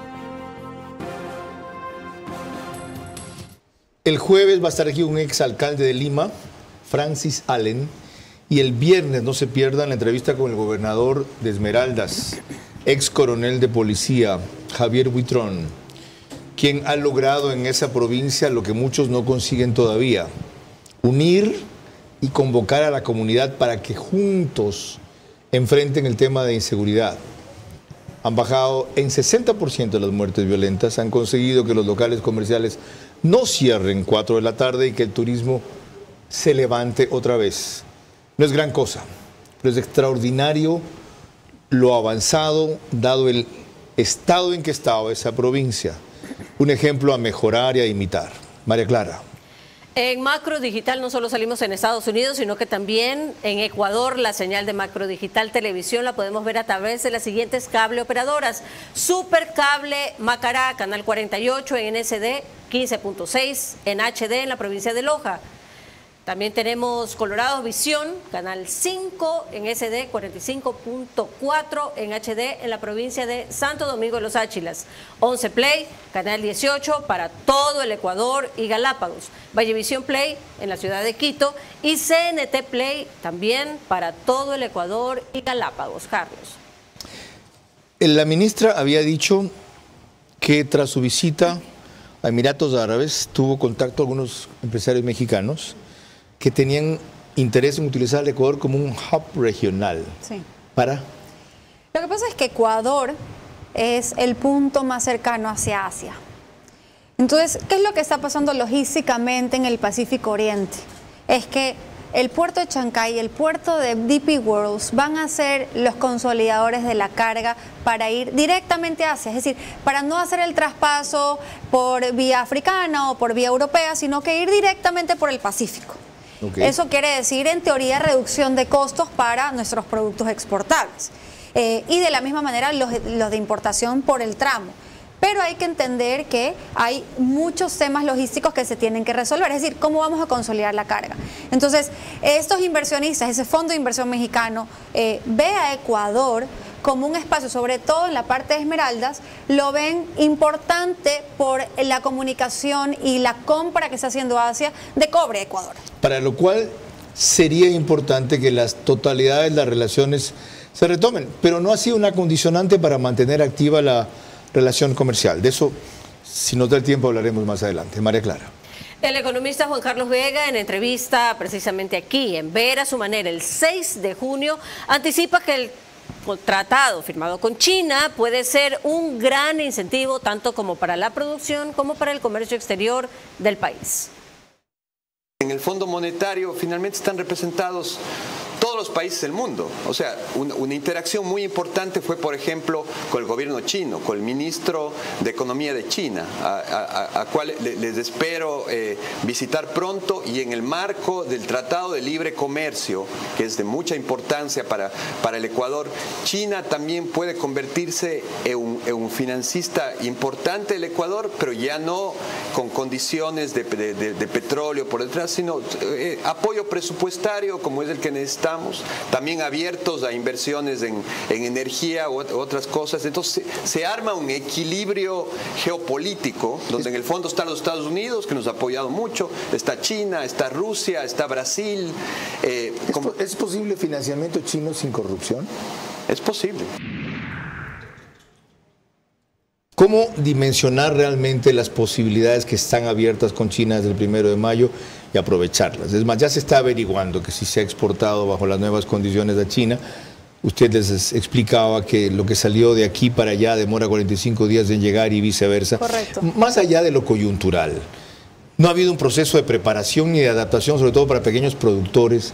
El jueves va a estar aquí un exalcalde de Lima, Francis Allen, y el viernes no se pierdan la entrevista con el gobernador de Esmeraldas, ex coronel de policía, Javier Buitrón, quien ha logrado en esa provincia lo que muchos no consiguen todavía: unir y convocar a la comunidad para que juntos enfrenten el tema de inseguridad. Han bajado en sesenta por ciento las muertes violentas, han conseguido que los locales comerciales no cierren cuatro de la tarde y que el turismo se levante otra vez. No es gran cosa, pero es extraordinario lo avanzado dado el estado en que estaba esa provincia. Un ejemplo a mejorar y a imitar. María Clara. En Macro Digital no solo salimos en Estados Unidos, sino que también en Ecuador la señal de Macro Digital Televisión la podemos ver a través de las siguientes cable operadoras. Supercable Macará, canal cuarenta y ocho en N S D, quince punto seis en H D en la provincia de Loja. También tenemos Colorado Visión, canal cinco en S D, cuarenta y cinco punto cuatro en H D en la provincia de Santo Domingo de los Áchilas. once Play, canal dieciocho para todo el Ecuador y Galápagos. Vallevisión Play en la ciudad de Quito y C N T Play también para todo el Ecuador y Galápagos. Carlos. La ministra había dicho que tras su visita a Emiratos Árabes tuvo contacto con algunos empresarios mexicanos que tenían interés en utilizar el Ecuador como un hub regional. Sí. ¿Para? Lo que pasa es que Ecuador es el punto más cercano hacia Asia. Entonces, ¿qué es lo que está pasando logísticamente en el Pacífico Oriente? Es que el puerto de Chancay y el puerto de D P World van a ser los consolidadores de la carga para ir directamente a Asia, es decir, para no hacer el traspaso por vía africana o por vía europea, sino que ir directamente por el Pacífico. Okay. Eso quiere decir, en teoría, reducción de costos para nuestros productos exportables. Eh, y de la misma manera los, los de importación por el tramo. Pero hay que entender que hay muchos temas logísticos que se tienen que resolver, es decir, cómo vamos a consolidar la carga. Entonces, estos inversionistas, ese fondo de inversión mexicano, eh, ve a Ecuador como un espacio, sobre todo en la parte de Esmeraldas, lo ven importante por la comunicación y la compra que está haciendo Asia de cobre a Ecuador. Para lo cual sería importante que las totalidades, las relaciones se retomen, pero no ha sido una condicionante para mantener activa la relación comercial. De eso, si nos da el tiempo, hablaremos más adelante. María Clara. El economista Juan Carlos Vega, en entrevista precisamente aquí en Ver a su manera el seis de junio, anticipa que el tratado firmado con China puede ser un gran incentivo tanto como para la producción como para el comercio exterior del país. En el Fondo Monetario finalmente están representados todos los países del mundo. O sea, una, una interacción muy importante fue, por ejemplo, con el gobierno chino, con el ministro de Economía de China, a, a, a cual les espero eh, visitar pronto, y en el marco del Tratado de Libre Comercio, que es de mucha importancia para, para el Ecuador, China también puede convertirse en un, en un financista importante del Ecuador, pero ya no con condiciones de, de, de, de petróleo por detrás, sino eh, apoyo presupuestario como es el que necesitamos. También abiertos a inversiones en, en energía u otras cosas. Entonces se, se arma un equilibrio geopolítico donde en el fondo están los Estados Unidos, que nos ha apoyado mucho, está China, está Rusia, está Brasil. Eh, ¿Es, como, ¿Es posible financiamiento chino sin corrupción? Es posible. ¿Cómo dimensionar realmente las posibilidades que están abiertas con China desde el primero de mayo y aprovecharlas? Es más, ya se está averiguando que si se ha exportado bajo las nuevas condiciones a China, usted les explicaba que lo que salió de aquí para allá demora cuarenta y cinco días en llegar y viceversa. Correcto. Más allá de lo coyuntural, no ha habido un proceso de preparación ni de adaptación, sobre todo para pequeños productores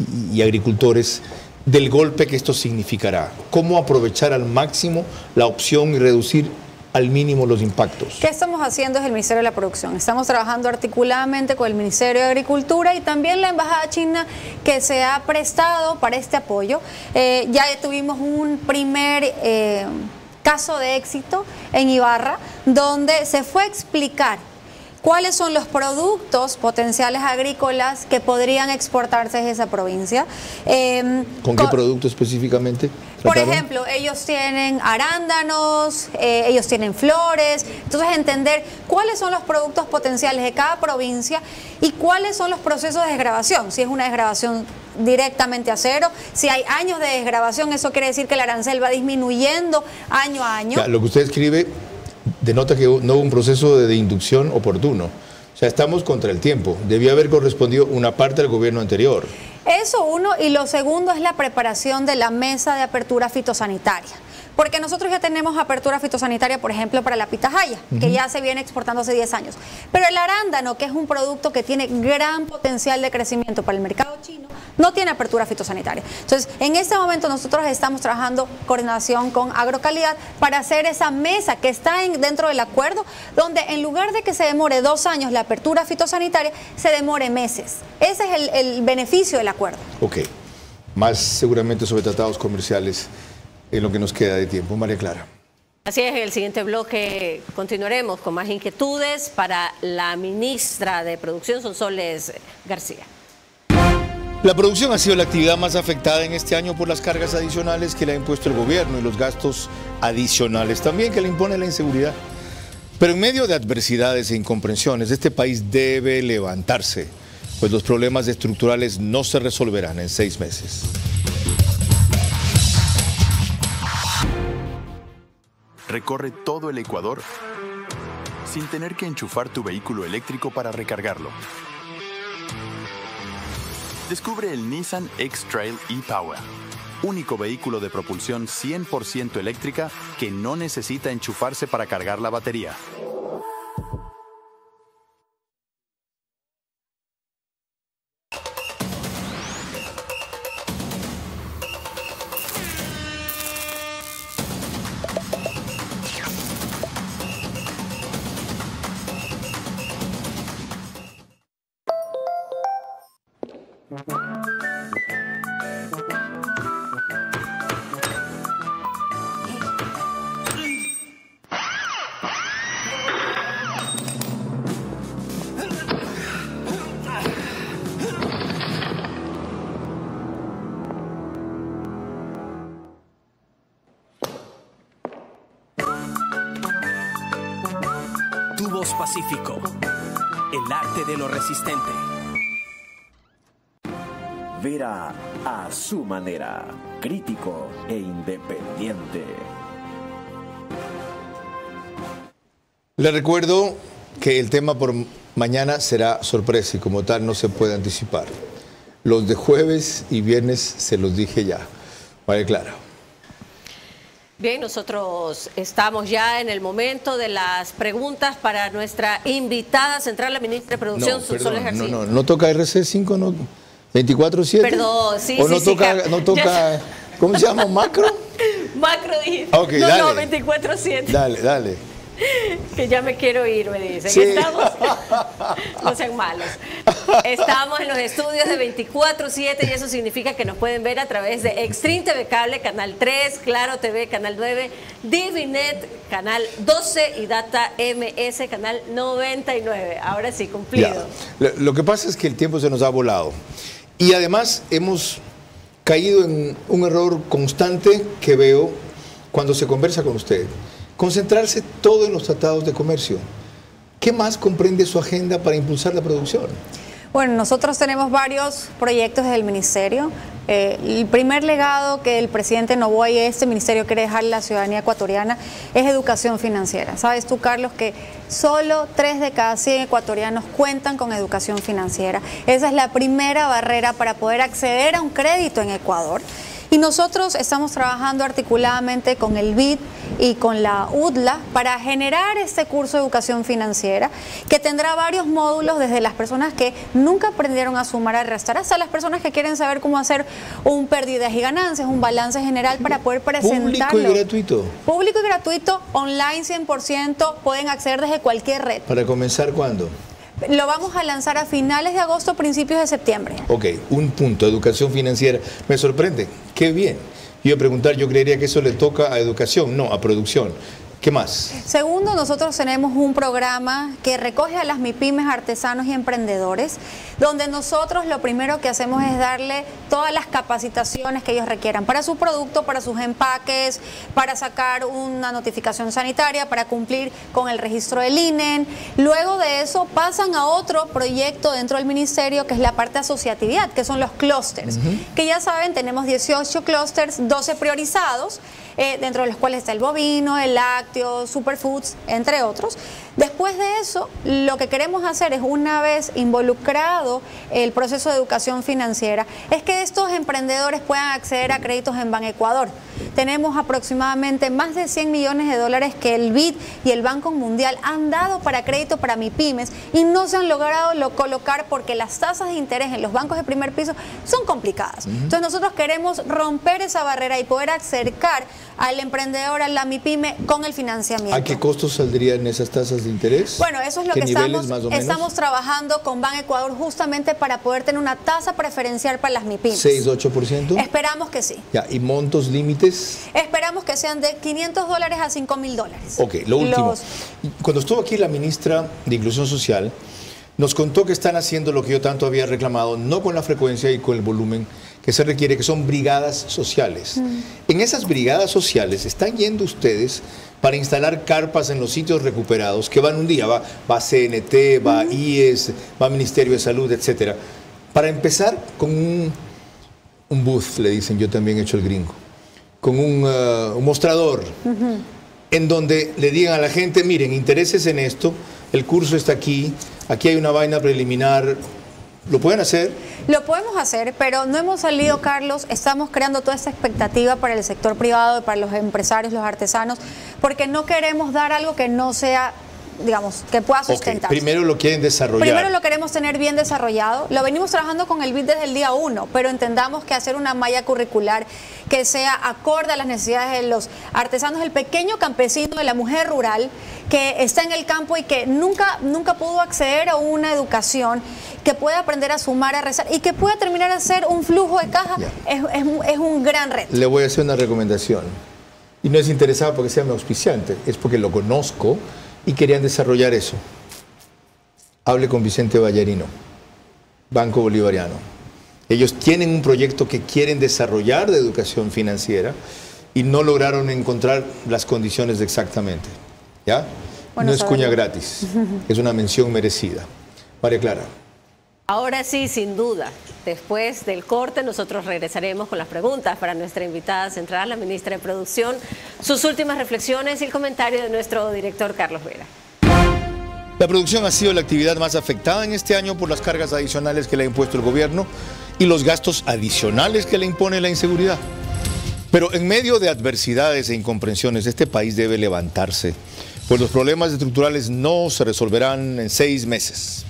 y agricultores, del golpe que esto significará. ¿Cómo aprovechar al máximo la opción y reducir al mínimo los impactos? ¿Qué estamos haciendo desde el Ministerio de la Producción? Estamos trabajando articuladamente con el Ministerio de Agricultura y también la Embajada China, que se ha prestado para este apoyo. Eh, ya tuvimos un primer eh, caso de éxito en Ibarra, donde se fue a explicar cuáles son los productos potenciales agrícolas que podrían exportarse desde esa provincia. Eh, ¿Con qué producto específicamente? Por ejemplo, ellos tienen arándanos, eh, ellos tienen flores, entonces entender cuáles son los productos potenciales de cada provincia y cuáles son los procesos de desgravación. Si es una desgravación directamente a cero, si hay años de desgravación, eso quiere decir que el arancel va disminuyendo año a año. Ya, lo que usted escribe denota que no hubo un proceso de inducción oportuno. O sea, estamos contra el tiempo. Debió haber correspondido una parte al gobierno anterior. Eso uno, y lo segundo es la preparación de la mesa de apertura fitosanitaria. Porque nosotros ya tenemos apertura fitosanitaria, por ejemplo, para la pitahaya, uh-huh. que ya se viene exportando hace diez años. Pero el arándano, que es un producto que tiene gran potencial de crecimiento para el mercado chino, no tiene apertura fitosanitaria. Entonces, en este momento nosotros estamos trabajando coordinación con Agrocalidad para hacer esa mesa que está en, dentro del acuerdo, donde en lugar de que se demore dos años la apertura fitosanitaria, se demore meses. Ese es el, el beneficio del acuerdo. Ok. Más seguramente sobre tratados comerciales en lo que nos queda de tiempo. María Clara. Así es, en el siguiente bloque continuaremos con más inquietudes para la ministra de Producción, Sonsoles García. La producción ha sido la actividad más afectada en este año por las cargas adicionales que le ha impuesto el gobierno y los gastos adicionales también que le impone la inseguridad. Pero en medio de adversidades e incomprensiones, este país debe levantarse, pues los problemas estructurales no se resolverán en seis meses. Recorre todo el Ecuador sin tener que enchufar tu vehículo eléctrico para recargarlo. Descubre el Nissan X-Trail e-Power, único vehículo de propulsión cien por ciento eléctrica que no necesita enchufarse para cargar la batería. Tubos Pacífico, el arte de lo resistente. Vera a su manera, crítico e independiente. Le recuerdo que el tema por mañana será sorpresa y como tal no se puede anticipar. Los de jueves y viernes se los dije ya. Vale, Clara. Bien, nosotros estamos ya en el momento de las preguntas para nuestra invitada central, la ministra de Producción, No, Sonsoles perdón, García. no, no, no toca R C cinco, no, veinticuatro siete. Perdón, sí, o sí, no sí, toca, Carlos. no toca, ¿cómo se llama? ¿Macro? Macro digital. Ok, no, dale. no, veinticuatro siete. Dale, dale. Que ya me quiero ir, me dicen. Sí. Estamos, no sean malos. Estamos en los estudios de veinticuatro siete y eso significa que nos pueden ver a través de Extreme T V Cable, Canal tres, Claro T V, Canal nueve, Divinet, Canal doce y Data M S, Canal noventa y nueve. Ahora sí, cumplido. Ya. Lo, lo que pasa es que el tiempo se nos ha volado. Y además hemos caído en un error constante que veo cuando se conversa con usted. Concentrarse todo en los tratados de comercio. ¿Qué más comprende su agenda para impulsar la producción? Bueno, nosotros tenemos varios proyectos del ministerio. Eh, el primer legado que el presidente Noboa y este ministerio quiere dejar a la ciudadanía ecuatoriana es educación financiera. Sabes tú, Carlos, que solo tres de cada cien ecuatorianos cuentan con educación financiera. Esa es la primera barrera para poder acceder a un crédito en Ecuador. Y nosotros estamos trabajando articuladamente con el B I D y con la U D L A para generar este curso de educación financiera que tendrá varios módulos, desde las personas que nunca aprendieron a sumar, a restar, hasta las personas que quieren saber cómo hacer un pérdidas y ganancias, un balance general para poder presentarlo. Público y gratuito. Público y gratuito, online cien por ciento, pueden acceder desde cualquier red. ¿Para comenzar cuándo? Lo vamos a lanzar a finales de agosto, principios de septiembre. Ok, un punto, educación financiera. Me sorprende, qué bien. Yo iba a preguntar, yo creería que eso le toca a educación, no, a producción. ¿Qué más? Segundo, nosotros tenemos un programa que recoge a las MIPYMES, artesanos y emprendedores, donde nosotros lo primero que hacemos es darle todas las capacitaciones que ellos requieran para su producto, para sus empaques, para sacar una notificación sanitaria, para cumplir con el registro del I N E N. Luego de eso pasan a otro proyecto dentro del ministerio, que es la parte de asociatividad, que son los clústeres, uh-huh. que ya saben, tenemos dieciocho clústeres, doce priorizados, eh, dentro de los cuales está el bovino, el lácteo, superfoods, entre otros. Después de eso, lo que queremos hacer es, una vez involucrado el proceso de educación financiera, es que estos emprendedores puedan acceder a créditos en Banecuador. Tenemos aproximadamente más de cien millones de dólares que el B I D y el Banco Mundial han dado para crédito para MIPYMES y no se han logrado lo colocar porque las tasas de interés en los bancos de primer piso son complicadas. Uh-huh. Entonces nosotros queremos romper esa barrera y poder acercar al emprendedor, a la MIPYME, con el financiamiento. ¿A qué costos saldrían esas tasas de interés? Bueno, eso es lo que estamos, estamos trabajando con Banecuador justamente para poder tener una tasa preferencial para las MIPYMES. ¿seis, ocho por ciento? Esperamos que sí. Ya, ¿y montos límites? Esperamos que sean de quinientos dólares a cinco mil dólares. Ok, lo último. Los... Cuando estuvo aquí la ministra de Inclusión Social, nos contó que están haciendo lo que yo tanto había reclamado, no con la frecuencia y con el volumen que se requiere, que son brigadas sociales. Mm. En esas brigadas sociales están yendo ustedes para instalar carpas en los sitios recuperados, que van un día, va, va C N T, va mm. I E S, va Ministerio de Salud, etcétera. Para empezar con un, un booth, le dicen, yo también he hecho el gringo, con un, uh, un mostrador, uh-huh. en donde le digan a la gente, miren, intereses en esto, el curso está aquí, aquí hay una vaina preliminar. ¿Lo pueden hacer? Lo podemos hacer, pero no hemos salido, Carlos, estamos creando toda esta expectativa para el sector privado, para los empresarios, los artesanos, porque no queremos dar algo que no sea, digamos, que pueda sustentar. Okay. Primero lo quieren desarrollar. Primero lo queremos tener bien desarrollado. Lo venimos trabajando con el B I D desde el día uno, pero entendamos que hacer una malla curricular que sea acorde a las necesidades de los artesanos, el pequeño campesino, de la mujer rural que está en el campo y que nunca, nunca pudo acceder a una educación, que pueda aprender a sumar, a rezar y que pueda terminar a hacer un flujo de caja, es, es, es un gran reto. Le voy a hacer una recomendación. Y no es interesado porque sea mi auspiciante, es porque lo conozco y querían desarrollar eso. Hable con Vicente Ballarino, Banco Bolivariano. Ellos tienen un proyecto que quieren desarrollar de educación financiera y no lograron encontrar las condiciones exactamente. ¿Ya? Bueno, no es cuña gratis, es una mención merecida. María Clara. Ahora sí, sin duda, después del corte nosotros regresaremos con las preguntas para nuestra invitada central, la ministra de Producción, sus últimas reflexiones y el comentario de nuestro director Carlos Vera. La producción ha sido la actividad más afectada en este año por las cargas adicionales que le ha impuesto el gobierno y los gastos adicionales que le impone la inseguridad. Pero en medio de adversidades e incomprensiones, este país debe levantarse, pues los problemas estructurales no se resolverán en seis meses.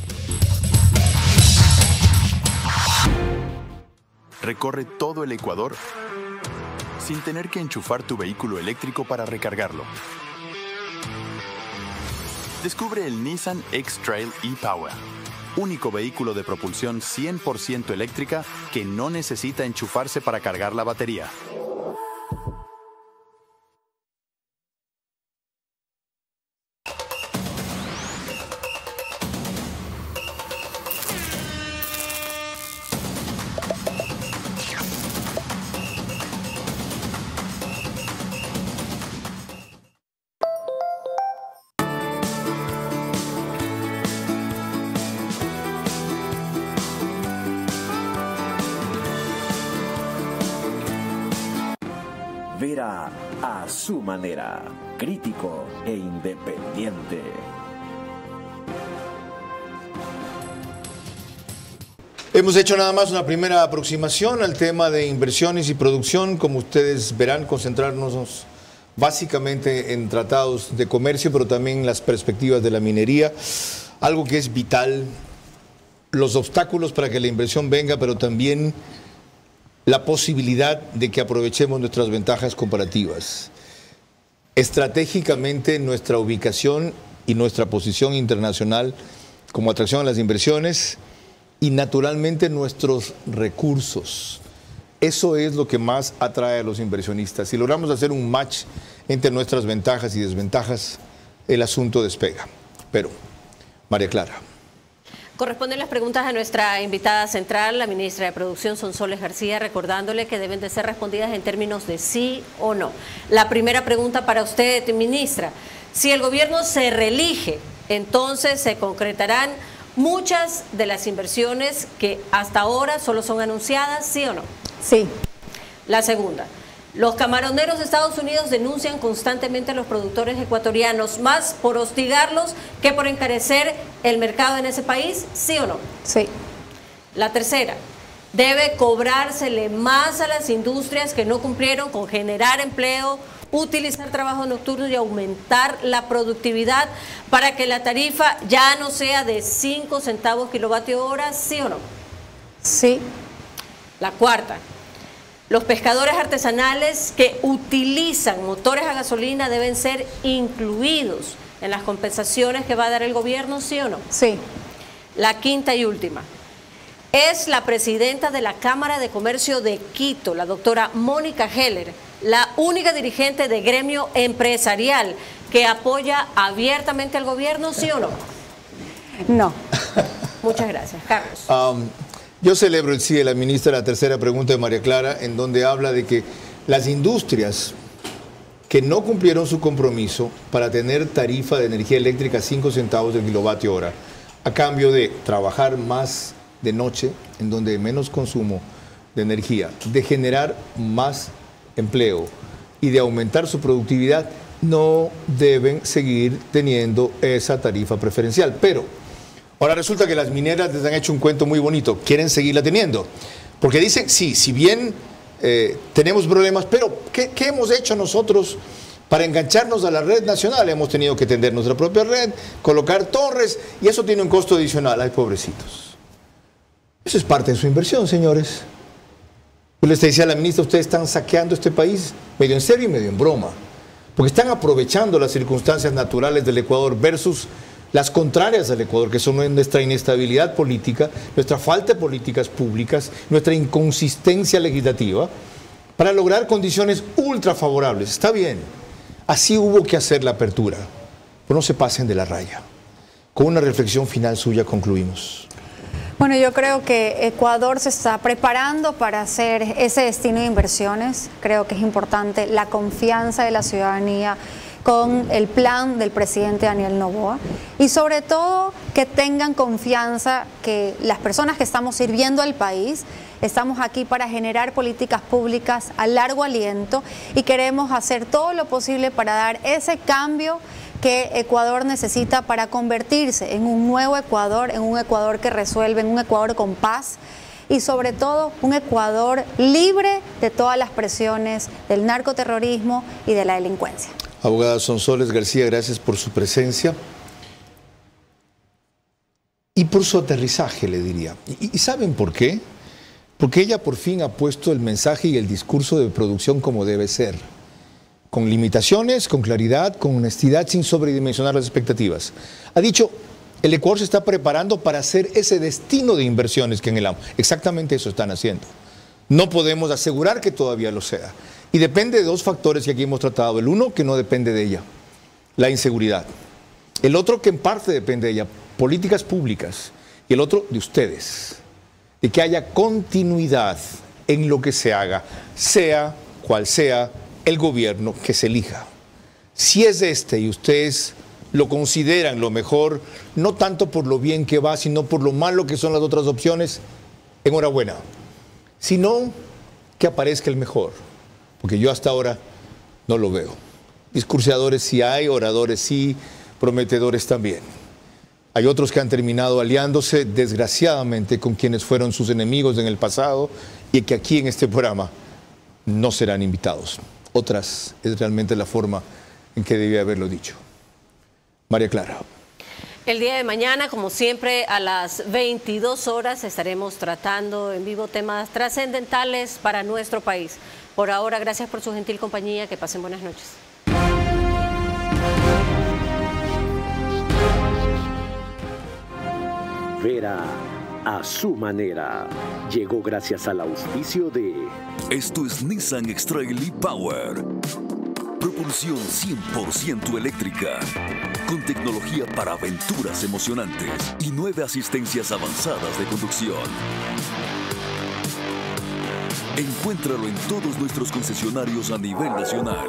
Recorre todo el Ecuador sin tener que enchufar tu vehículo eléctrico para recargarlo. Descubre el Nissan X-Trail e-Power, único vehículo de propulsión cien por ciento eléctrica que no necesita enchufarse para cargar la batería. Vera a su manera, crítico e independiente. Hemos hecho nada más una primera aproximación al tema de inversiones y producción. Como ustedes verán, concentrarnos básicamente en tratados de comercio, pero también en las perspectivas de la minería, algo que es vital, los obstáculos para que la inversión venga, pero también la posibilidad de que aprovechemos nuestras ventajas comparativas. Estratégicamente, nuestra ubicación y nuestra posición internacional como atracción a las inversiones y naturalmente nuestros recursos. Eso es lo que más atrae a los inversionistas. Si logramos hacer un match entre nuestras ventajas y desventajas, el asunto despega. Pero, María Clara. Corresponden las preguntas a nuestra invitada central, la ministra de Producción, Sonsoles García, recordándole que deben de ser respondidas en términos de sí o no. La primera pregunta para usted, ministra. Si el gobierno se reelige, entonces se concretarán muchas de las inversiones que hasta ahora solo son anunciadas, ¿sí o no? Sí. La segunda. Los camaroneros de Estados Unidos denuncian constantemente a los productores ecuatorianos, más por hostigarlos que por encarecer el mercado en ese país, ¿sí o no? Sí. La tercera, debe cobrársele más a las industrias que no cumplieron con generar empleo, utilizar trabajo nocturno y aumentar la productividad para que la tarifa ya no sea de cinco centavos kilovatio hora, ¿sí o no? Sí. La cuarta. Los pescadores artesanales que utilizan motores a gasolina deben ser incluidos en las compensaciones que va a dar el gobierno, ¿sí o no? Sí. La quinta y última. Es la presidenta de la Cámara de Comercio de Quito, la doctora Mónica Heller, la única dirigente de gremio empresarial que apoya abiertamente al gobierno, ¿sí o no? No. Muchas gracias. Carlos. Um, Yo celebro el sí de la ministra, la tercera pregunta de María Clara, en donde habla de que las industrias que no cumplieron su compromiso para tener tarifa de energía eléctrica cinco centavos de kilovatio hora, a cambio de trabajar más de noche, en donde hay menos consumo de energía, de generar más empleo y de aumentar su productividad, no deben seguir teniendo esa tarifa preferencial. Pero ahora resulta que las mineras les han hecho un cuento muy bonito, quieren seguirla teniendo, porque dicen, sí, si bien eh, tenemos problemas, pero ¿qué, ¿qué hemos hecho nosotros para engancharnos a la red nacional? Hemos tenido que tender nuestra propia red, colocar torres, y eso tiene un costo adicional. Ay, pobrecitos. Eso es parte de su inversión, señores. Yo les decía a la ministra, ustedes están saqueando este país medio en serio y medio en broma, porque están aprovechando las circunstancias naturales del Ecuador versus las contrarias al Ecuador, que son nuestra inestabilidad política, nuestra falta de políticas públicas, nuestra inconsistencia legislativa, para lograr condiciones ultra favorables. Está bien, así hubo que hacer la apertura, pero no se pasen de la raya. Con una reflexión final suya concluimos. Bueno, yo creo que Ecuador se está preparando para hacer ese destino de inversiones. Creo que es importante la confianza de la ciudadanía con el plan del presidente Daniel Noboa y sobre todo que tengan confianza que las personas que estamos sirviendo al país estamos aquí para generar políticas públicas a largo aliento y queremos hacer todo lo posible para dar ese cambio que Ecuador necesita para convertirse en un nuevo Ecuador, en un Ecuador que resuelve, en un Ecuador con paz y sobre todo un Ecuador libre de todas las presiones del narcoterrorismo y de la delincuencia. Abogada Sonsoles García, gracias por su presencia y por su aterrizaje, le diría. ¿Y, y saben por qué? Porque ella por fin ha puesto el mensaje y el discurso de producción como debe ser. Con limitaciones, con claridad, con honestidad, sin sobredimensionar las expectativas. Ha dicho, el Ecuador se está preparando para ser ese destino de inversiones que anhelamos. Exactamente eso están haciendo. No podemos asegurar que todavía lo sea. Y depende de dos factores que aquí hemos tratado. El uno, que no depende de ella, la inseguridad. El otro, que en parte depende de ella, políticas públicas. Y el otro, de ustedes. De que haya continuidad en lo que se haga, sea cual sea el gobierno que se elija. Si es este y ustedes lo consideran lo mejor, no tanto por lo bien que va, sino por lo malo que son las otras opciones, enhorabuena. Sino que aparezca el mejor, porque yo hasta ahora no lo veo. Discurseadores sí hay, oradores sí, prometedores también. Hay otros que han terminado aliándose, desgraciadamente, con quienes fueron sus enemigos en el pasado y que aquí en este programa no serán invitados. Otras es realmente la forma en que debía haberlo dicho. María Clara. El día de mañana, como siempre, a las veintidós horas estaremos tratando en vivo temas trascendentales para nuestro país. Por ahora, gracias por su gentil compañía. Que pasen buenas noches. Vera a su manera. Llegó gracias al auspicio de... Esto es Nissan X-Trail e-Power. Propulsión cien por ciento eléctrica. Con tecnología para aventuras emocionantes y nueve asistencias avanzadas de conducción. Encuéntralo en todos nuestros concesionarios a nivel nacional.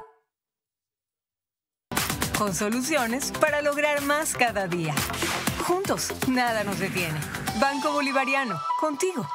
Con soluciones para lograr más cada día. Juntos, nada nos detiene. Banco Bolivariano, contigo.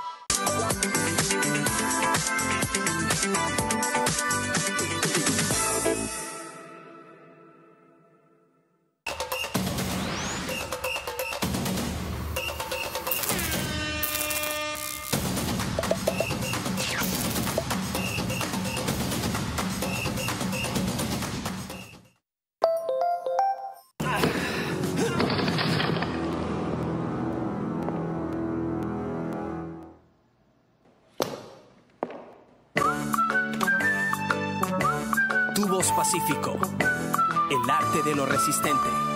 Pacífico, el arte de lo resistente.